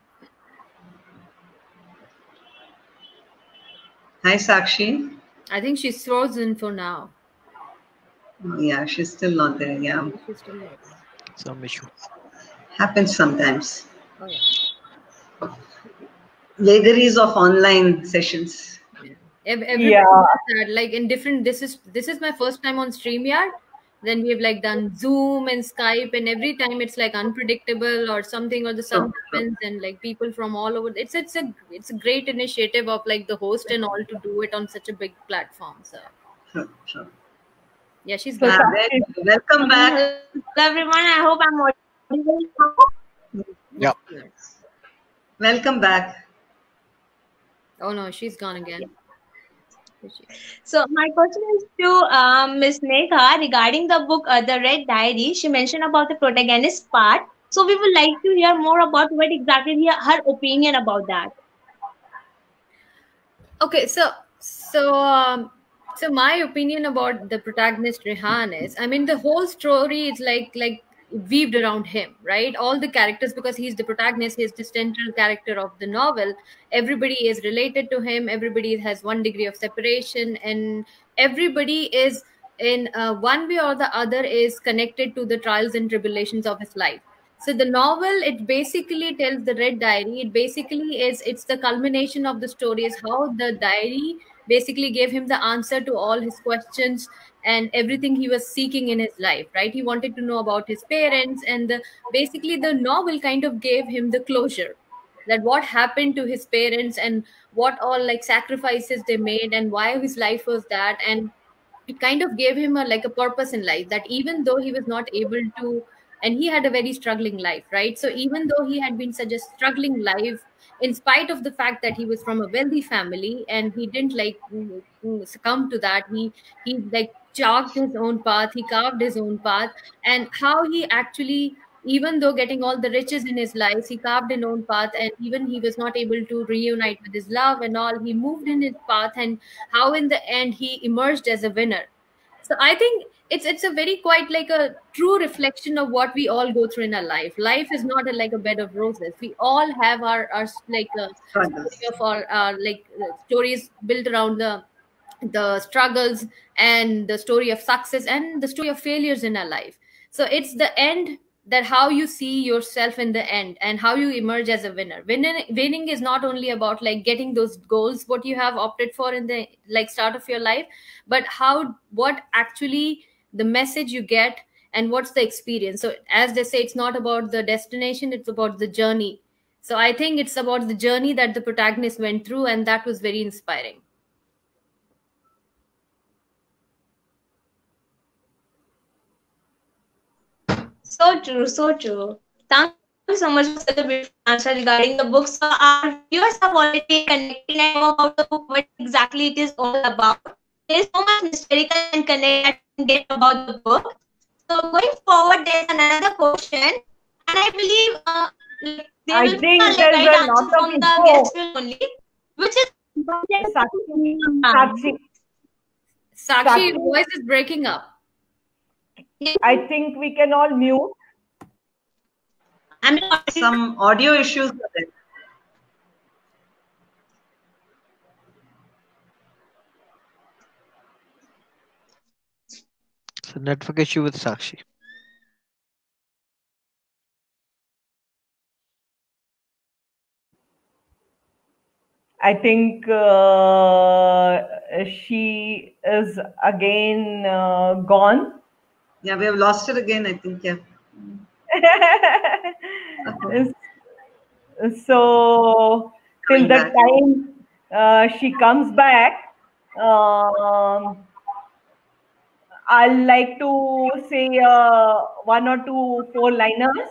Hi, Sakshi. I think she's frozen for now. Oh, yeah, she's still not there. Yeah. She's still there. Some issue. Happens sometimes. Oh, yeah. Vagaries of online sessions. Everybody that, like in different, this is my first time on StreamYard. Then we've like done Zoom and Skype, and every time it's like unpredictable or something, or the sun happens, and like people from all over. It's a great initiative of like the host and all to do it on such a big platform. So Sure. yeah, she's back. Welcome back. Hello everyone, I hope I'm audible. Yeah. Welcome back. Oh no, she's gone again. So my question is to Miss Megha regarding the book The Red Diary. She mentioned about the protagonist part. So we would like to hear more about what exactly her opinion about that. Okay, so my opinion about the protagonist Rehan is, I mean, the whole story is like weaved around him, right? All the characters, because he's the protagonist, he's the central character of the novel. Everybody is related to him. Everybody has one degree of separation, and everybody is in one way or the other is connected to the trials and tribulations of his life. So the novel, it basically tells the Red Diary. It basically it's the culmination of the story, is how the diary basically gave him the answer to all his questions and everything he was seeking in his life, right? He wanted to know about his parents, and basically the novel kind of gave him the closure, that what happened to his parents and what all like sacrifices they made and why his life was that. And it kind of gave him like a purpose in life, that even though he was not able to, and he had a very struggling life, right? So even though he had been such a struggling life in spite of the fact that he was from a wealthy family and he didn't like succumb to that. He like chalked his own path, he carved his own path, and how he actually, even though getting all the riches in his life, he carved his own path, and even he was not able to reunite with his love and all, he moved in his path, and how in the end he emerged as a winner. So I think it's a very quite like a true reflection of what we all go through in our life. Life is not like a bed of roses. We all have our like a story of our like stories built around the struggles and the story of success and the story of failures in our life. So it's the end, that how you see yourself in the end and how you emerge as a winner. Winning is not only about like getting those goals what you have opted for in the like start of your life, but what actually the message you get and what's the experience. So as they say, it's not about the destination, it's about the journey. So I think it's about the journey that the protagonist went through, and that was very inspiring. So true, so true. Thank you so much for such a beautiful answer regarding the book. So our viewers have already connected and know about the book, what exactly it is all about. There is so much historical and connect that we can get about the book. So going forward, there is another question, and I believe there will be a there's right a answer lot of from the info. guest only, which is Sakshi, your voice is breaking up. I think we can all mute. Some audio issues are there. It's a network issue with Sakshi. I think she is again gone. Yeah, we have lost it again, I think. Yeah. So till the time she comes back, I'll like to say one or two four-liners,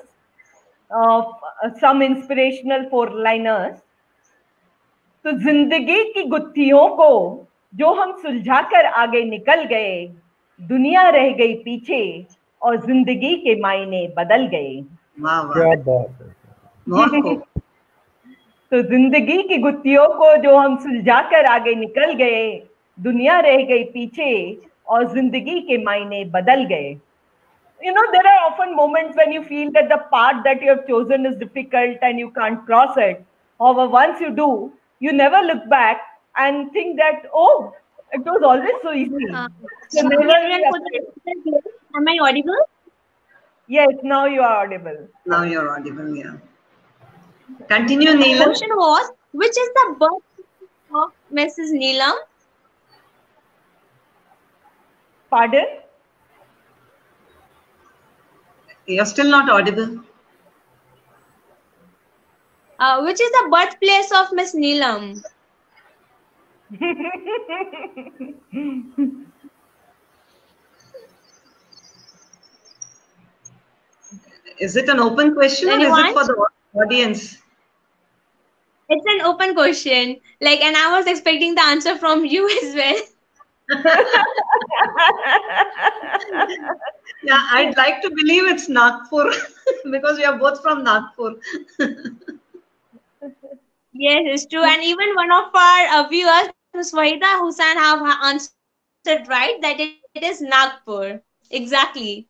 some inspirational four-liners. तो जिंदगी की गुत्थियों को जो हम सुलझाकर आगे निकल गए, दुनिया रह गई पीछे और जिंदगी के मायने बदल गए। क्या बात है। तो जिंदगी की गुत्थियों को जो हम सुलझाकर आगे निकल गए, दुनिया रह गई पीछे और जिंदगी के मायने बदल गए। You know, there are often moments when you feel that the path that you have chosen is difficult and you can't cross it. However, once you do, you never look back and think that, oh, it was always so easy. Am I audible? Yes, now you are audible. Now you're audible, yeah. Continue, Neelam. The question was, which is the birth of Mrs. Neelam? Pardon? You're still not audible. Which is the birthplace of Miss Neelam? Is it an open question or is it for the audience? It's an open question. Like, and I was expecting the answer from you as well. Yeah, I'd like to believe it's Nagpur because we are both from Nagpur. Yes, it's true. And even one of our viewers, Ms. Wahida Hussain, have answered right that it is Nagpur. Exactly.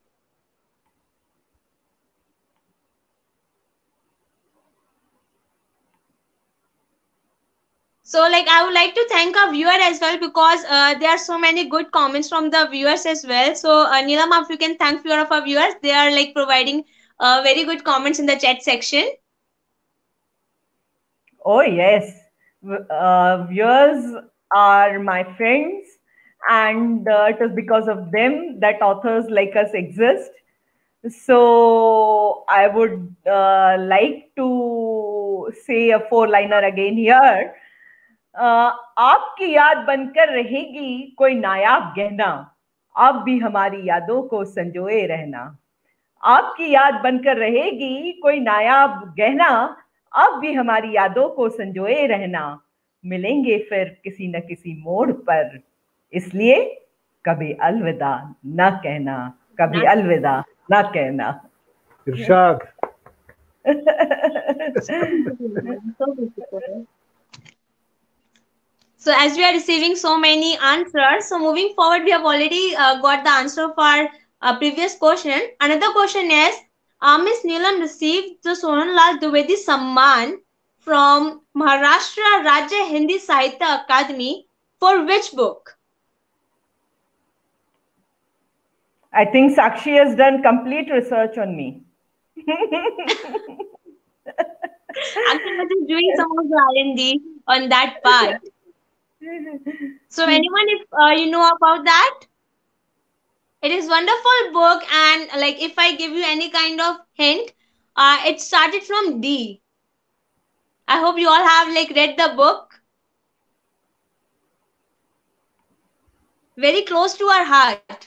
So, like, I would like to thank our viewer as well because there are so many good comments from the viewers as well. So, Neelam, if you can thank few of our viewers, they are like providing very good comments in the chat section. Oh, yes. Viewers are my friends, and it is because of them that authors like us exist. So, I would like to say a four-liner again here. आपकी याद बनकर रहेगी कोई नायाब गहना, आप भी हमारी यादों को संजोए रहना। आपकी याद बनकर रहेगी कोई नायाब गहना, अब भी हमारी यादों को संजोए रहना, मिलेंगे फिर किसी न किसी मोड़ पर, इसलिए कभी अलविदा न कहना, कभी अलविदा न कहना। Irshad. So as we are receiving so many answers, so moving forward, we have already got the answer for a previous question. Another question is, Miss Neelam received the Sonalal Dwivedi Samman from Maharashtra Rajya Hindi Sahitya Akademi for which book? I think Sakshi has done complete research on me. Actually, I was just doing some of the R&D on that part. So anyone, if you know about that? It is wonderful book, and like if I give you any kind of hint, it started from D. I hope you all have like read the book. Very close to our heart.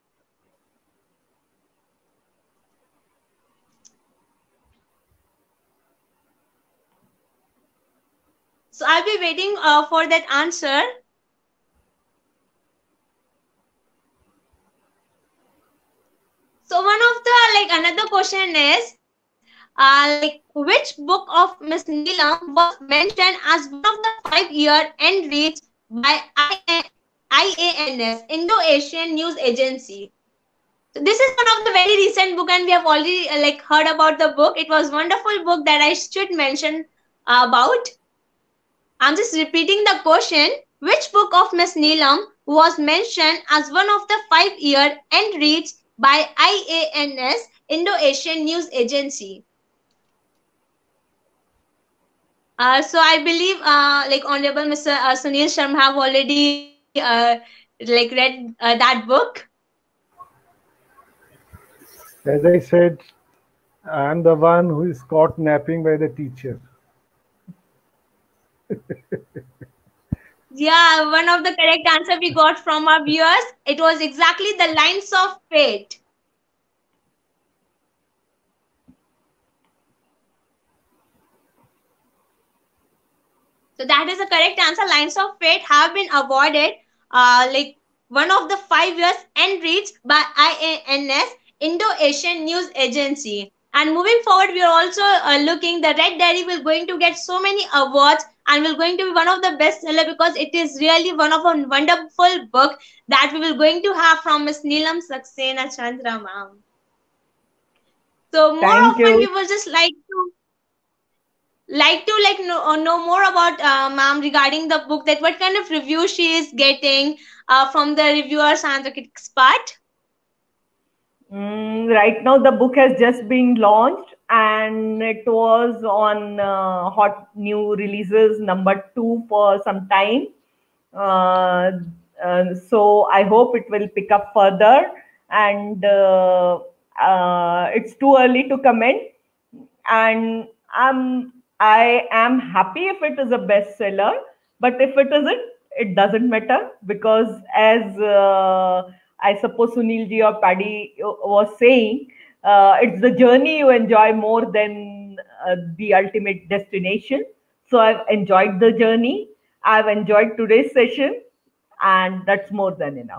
So I'll be waiting for that answer. So one of the another question is, which book of Miss Neelam was mentioned as one of the 5-year end reads by IANS, Indo-Asian News Agency? So this is one of the very recent book, and we have already heard about the book. It was wonderful book that I should mention about. I'm just repeating the question. Which book of Miss Neelam was mentioned as one of the 5-year end reads by IANS, Indo-Asian News Agency? So I believe Honorable Mr. Sunil Sharma have already read that book. As I said, I'm the one who is caught napping by the teacher. Yeah, one of the correct answer we got from our viewers. It was exactly The Lines of Fate. So that is the correct answer. Lines of Fate have been awarded one of the 5 years end reads by IANS, Indo-Asian News Agency. And moving forward, we are also looking, the Red Diary will going to get so many awards and will going to be one of the bestseller because it is really one of a wonderful book that we will going to have from Miss Neelam Saxena Chandra ma'am. So more often we will just like to know more about ma'am regarding the book, that what kind of review she is getting from the reviewers and the critics part. Right now the book has just been launched and it was on hot new releases number 2 for some time. So I hope it will pick up further, and it's too early to comment, and I am happy if it is a bestseller, but if it isn't, it doesn't matter, because as I suppose Sunil ji or Paddy was saying, it's the journey you enjoy more than the ultimate destination. So I've enjoyed the journey. I've enjoyed today's session, and that's more than enough.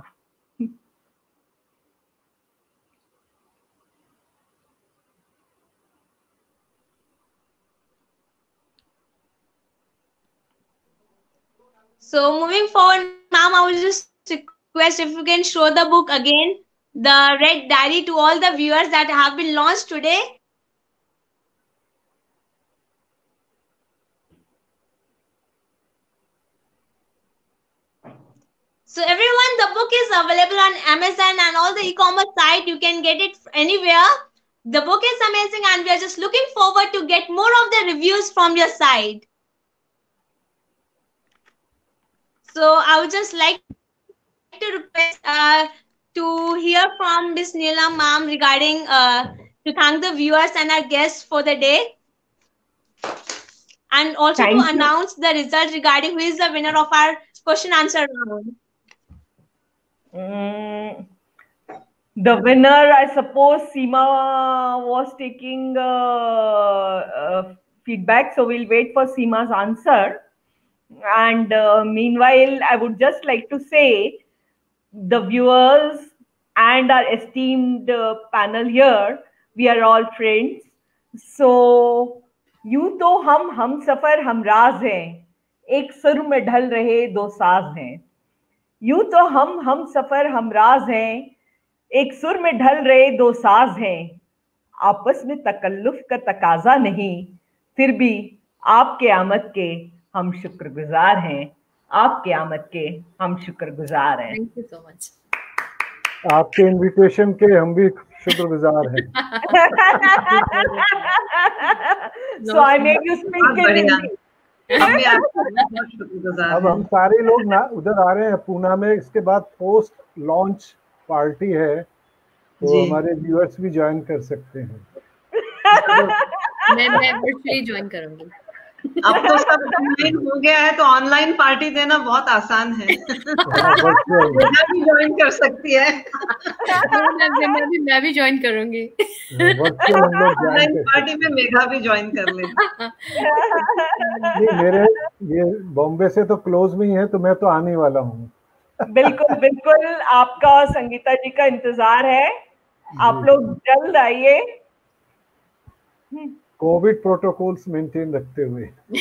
So moving forward, ma'am, I will just request if you can show the book again, the Red Diary, to all the viewers that have been launched today. So everyone, the book is available on Amazon and all the e-commerce site. You can get it anywhere. The book is amazing, and we are just looking forward to get more of the reviews from your side. So I would just like to request to hear from Ms. Neelam ma'am regarding to thank the viewers and our guests for the day, and also to announce the result regarding who is the winner of our question answer round. The winner, I suppose, Seema was taking feedback. So we'll wait for Seema's answer. And meanwhile, I would just like to say the viewers and our esteemed panel here, we are all friends. So यूं तो हम सफर हमराज हैं, एक सुर में ढल रहे दो साज हैं. यूं तो हम सफर हमराज हैं, एक सुर में ढल रहे दो साज हैं. आपस में तकल्लुफ का तकाजा नहीं, फिर भी आपके आमद के हम शुक्रगुजार हैं. आपके आमद के हम शुक्रगुजार हैं. Thank you so much. आपके इनविटेशन के हम भी शुक्रगुजार हैं. So I made you speak in Hindi. अब हम सारे लोग ना उधर आ रहे हैं पूना में. इसके बाद पोस्ट लॉन्च पार्टी है, तो हमारे व्यूअर्स भी ज्वाइन कर सकते हैं. मैं वर्चुअली ज्वाइन करूंगी. अब तो सब ऑनलाइन हो गया है, तो ऑनलाइन पार्टी देना बहुत आसान है. मेघा भी ज्वाइन कर सकती है. मैं भी ज्वाइन करूंगी. ऑनलाइन पार्टी में मेघा भी ज्वाइन कर ले. मेरे ये बॉम्बे से तो क्लोज में ही है, तो मैं तो आने वाला हूँ. बिल्कुल बिल्कुल, आपका संगीता जी का इंतजार है. आप लोग जल्द आइए. कोविड प्रोटोकॉल्स मेंटेन रखते हुए.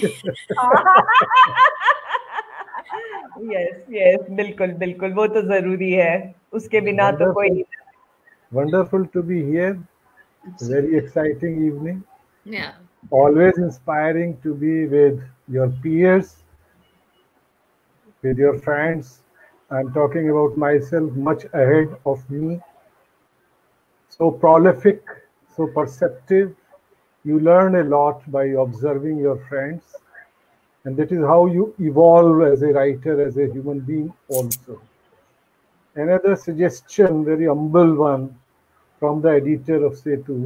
यस यस, बिल्कुल बिल्कुल, वो तो जरूरी है. उसके बिना तो कोई. Wonderful to be here. Very exciting evening. Yeah. Always inspiring to be with your peers, with your friends. I'm talking about myself, much ahead of me. So prolific, so perceptive. You learn a lot by observing your friends, and that is how you evolve as a writer, as a human being also. Another suggestion, very humble one, from the editor of Setu,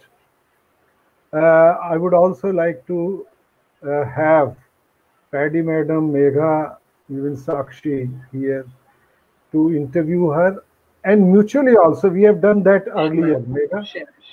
that I would also like to have Paddy Madam, Megha, even Sakshi here to interview her, and mutually also. We have done that earlier, Megha.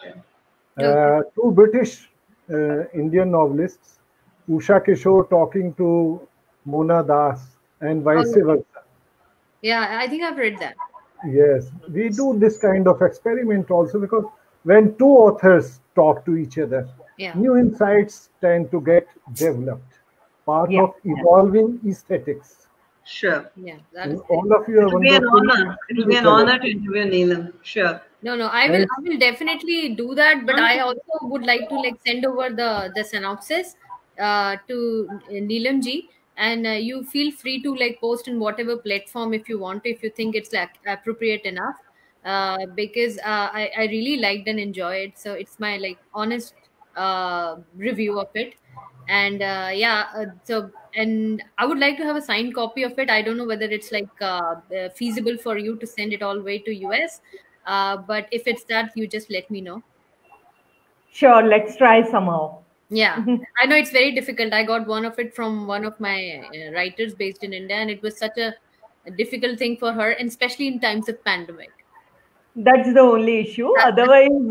Two British Indian novelists, Usha Kishore talking to Mona Das, and vice versa. Yeah, I think I've read that. Yes, we do this kind of experiment also, because when two authors talk to each other, new insights tend to get developed. Part of evolving aesthetics. Sure. Yeah, that is all of you are wonderful. It will be an honor to interview Neelam. Sure. No, I will definitely do that, but I also would like to send over the synopsis to Neelam ji, and you feel free to post in whatever platform if you want to, if you think it's appropriate enough, because I really liked and enjoyed it. So it's my honest review of it. And so, and I would like to have a signed copy of it. I don't know whether it's feasible for you to send it all the way to US. But if it's that, you just let me know. Sure, let's try somehow. Yeah, I know it's very difficult. I got one of it from one of my writers based in India, and it was such a difficult thing for her, and especially in times of pandemic. That's the only issue. Otherwise,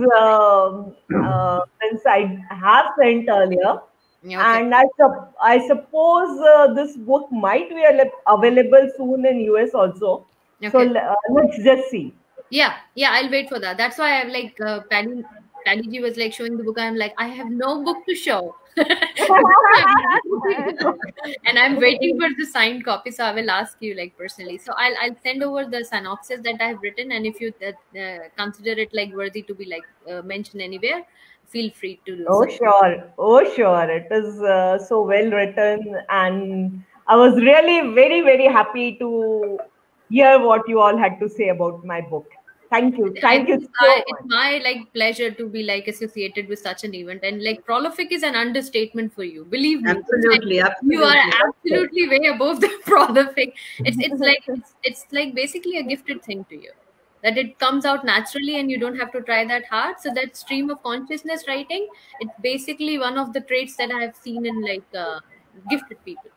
since I have sent earlier, and I suppose this book might be available soon in US also. Okay. So let's just see. Yeah, I'll wait for that. That's why I'm Paddy ji was showing the book. I'm I have no book to show. And I'm waiting for the signed copy, so I will ask you personally. So I'll send over the synopsis that I've written, and if you consider it worthy to be mentioned anywhere, feel free to do so. Sure. It is so well written, and I was really very, very happy to hear what you all had to say about my book. Thank you so much. It's my pleasure to be associated with such an event, and prolific is an understatement for you. Believe me, absolutely. You are absolutely way above the prolific. It's basically a gifted thing to you, that it comes out naturally and you don't have to try that hard. So that stream of consciousness writing, it's basically one of the traits that I have seen in gifted people.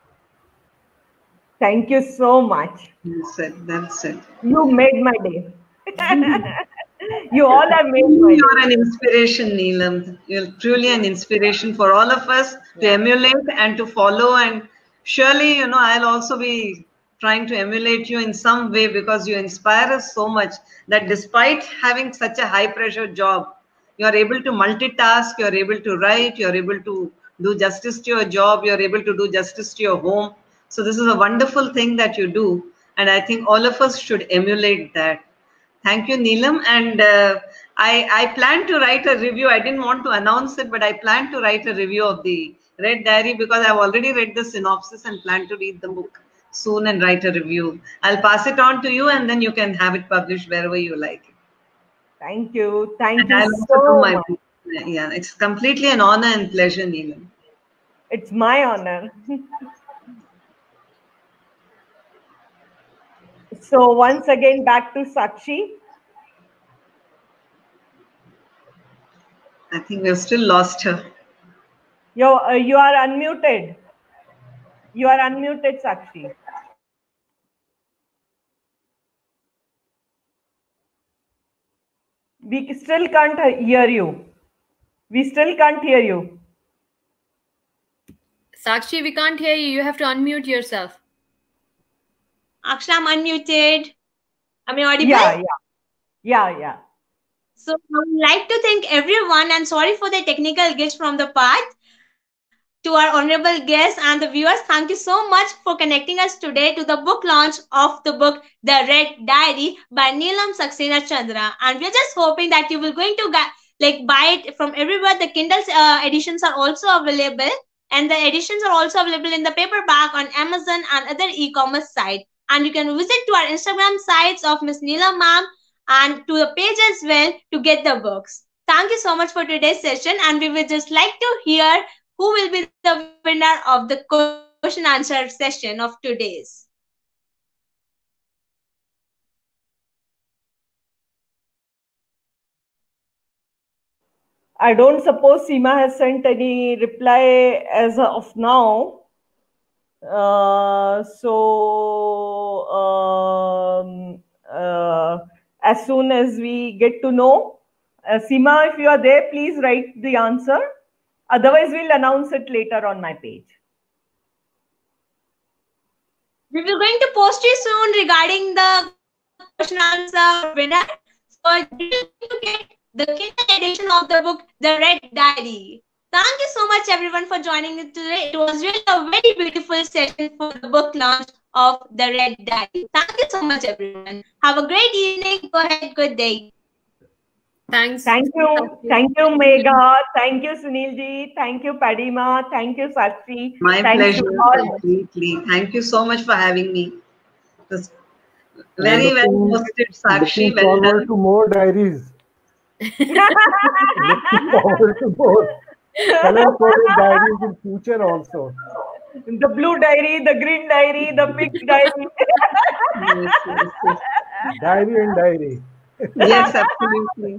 Thank you so much. That's it. You made my day. You all have made my You're an inspiration, Neelam. You're truly an inspiration for all of us to emulate and to follow. And surely, you know, I'll also be trying to emulate you in some way, because you inspire us so much that despite having such a high pressure job, you're able to multitask, you're able to write, you're able to do justice to your job, you're able to do justice to your home. So this is a wonderful thing that you do. And I think all of us should emulate that. Thank you, Neelam. And I plan to write a review. I didn't want to announce it, but I plan to write a review of the Red Diary, because I've already read the synopsis and plan to read the book soon and write a review. I'll pass it on to you, and then you can have it published wherever you like. Thank you. Thank And you I'll also so do my much. best. Yeah, it's completely an honor and pleasure, Neelam. It's my honor. So once again, back to Sakshi. I think we've still lost her. You are unmuted. You are unmuted, Sakshi. We still can't hear you. We still can't hear you. Sakshi, we can't hear you. You have to unmute yourself. Akshara, I'm unmuted. Am I audible? Yeah. So I would like to thank everyone, and sorry for the technical glitch from the part. To our honorable guests and the viewers, thank you so much for connecting us today to the book launch of the book The Red Diary by Neelam Saxena Chandra. And we're just hoping that you will going to buy it from everywhere. The Kindle editions are also available, and the editions are also available in the paperback on Amazon and other e-commerce sites. And you can visit to our Instagram sites of Miss Neelam ma'am and to the page as well to get the books. Thank you so much for today's session, and we would just like to hear who will be the winner of the question answer session of today's. I don't suppose Seema has sent any reply as of now. As soon as we get to know, Seema, if you are there, please write the answer. Otherwise, we'll announce it later on my page. We will going to post you soon regarding the question answer winner. So you get the Kindle edition of the book The Red Diary. Thank you so much everyone for joining me today. It was really a very beautiful session for the book launch of The Red Diary. Thank you so much everyone. Have a great evening. Go ahead. Good day. Thanks. Thank you. Thank you, Megha. Thank you, Sunilji. Thank you, Padima. Thank you, Sakshi. My Thank pleasure. you all. Completely. Thank you so much for having me. It was very well posted, Sakshi. Looking Well forward done. to more diaries. Looking forward to more color-coded diaries in future also. The blue diary, the green diary, the pink diary. Yes. Diary and diary. Yes, absolutely.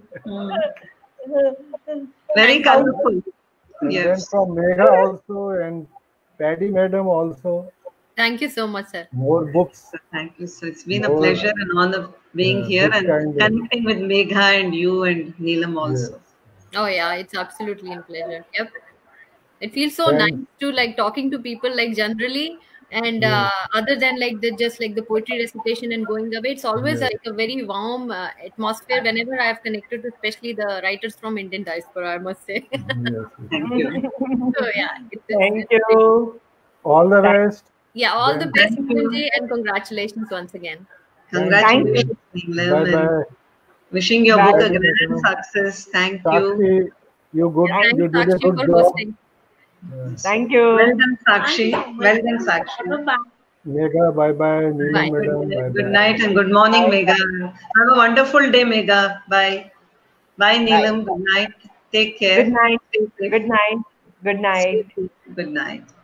Very colorful. And Yes. then from Megha also and Paddy Madam also. Thank you so much, sir. More books. Thank you. So it's been a More, pleasure and honor being here this and kind of- connecting with Megha and you and Neelam also. Oh yeah, it's absolutely a pleasure. Yep. It feels so Then- nice to like talking to people like generally, and other than like the poetry recitation and going away, it's always Yes. like a very warm atmosphere whenever I have connected to, especially the writers from Indian diaspora, I must say. Yes. Thank you. So yeah, Thank you. All the best. Yeah, all the best, Thank you. Sunilji, and congratulations once again. Congratulations, Neelam, and Bye-bye. wishing your Bye. book a grand success. Thank you. Sakshi, you Thanks, did a Sakshi, good for job. hosting. Yes. Thank you. Well done, Sakshi. Well done, Sakshi. Bye-bye. Megha, bye-bye. Neelam Bye. Madam, bye-bye. Good night and good morning, Megha. Have a wonderful day, Megha. Bye. Bye, Neelam. Good night. Take care. Good night. Stay safe. Good night. Good night. Good night.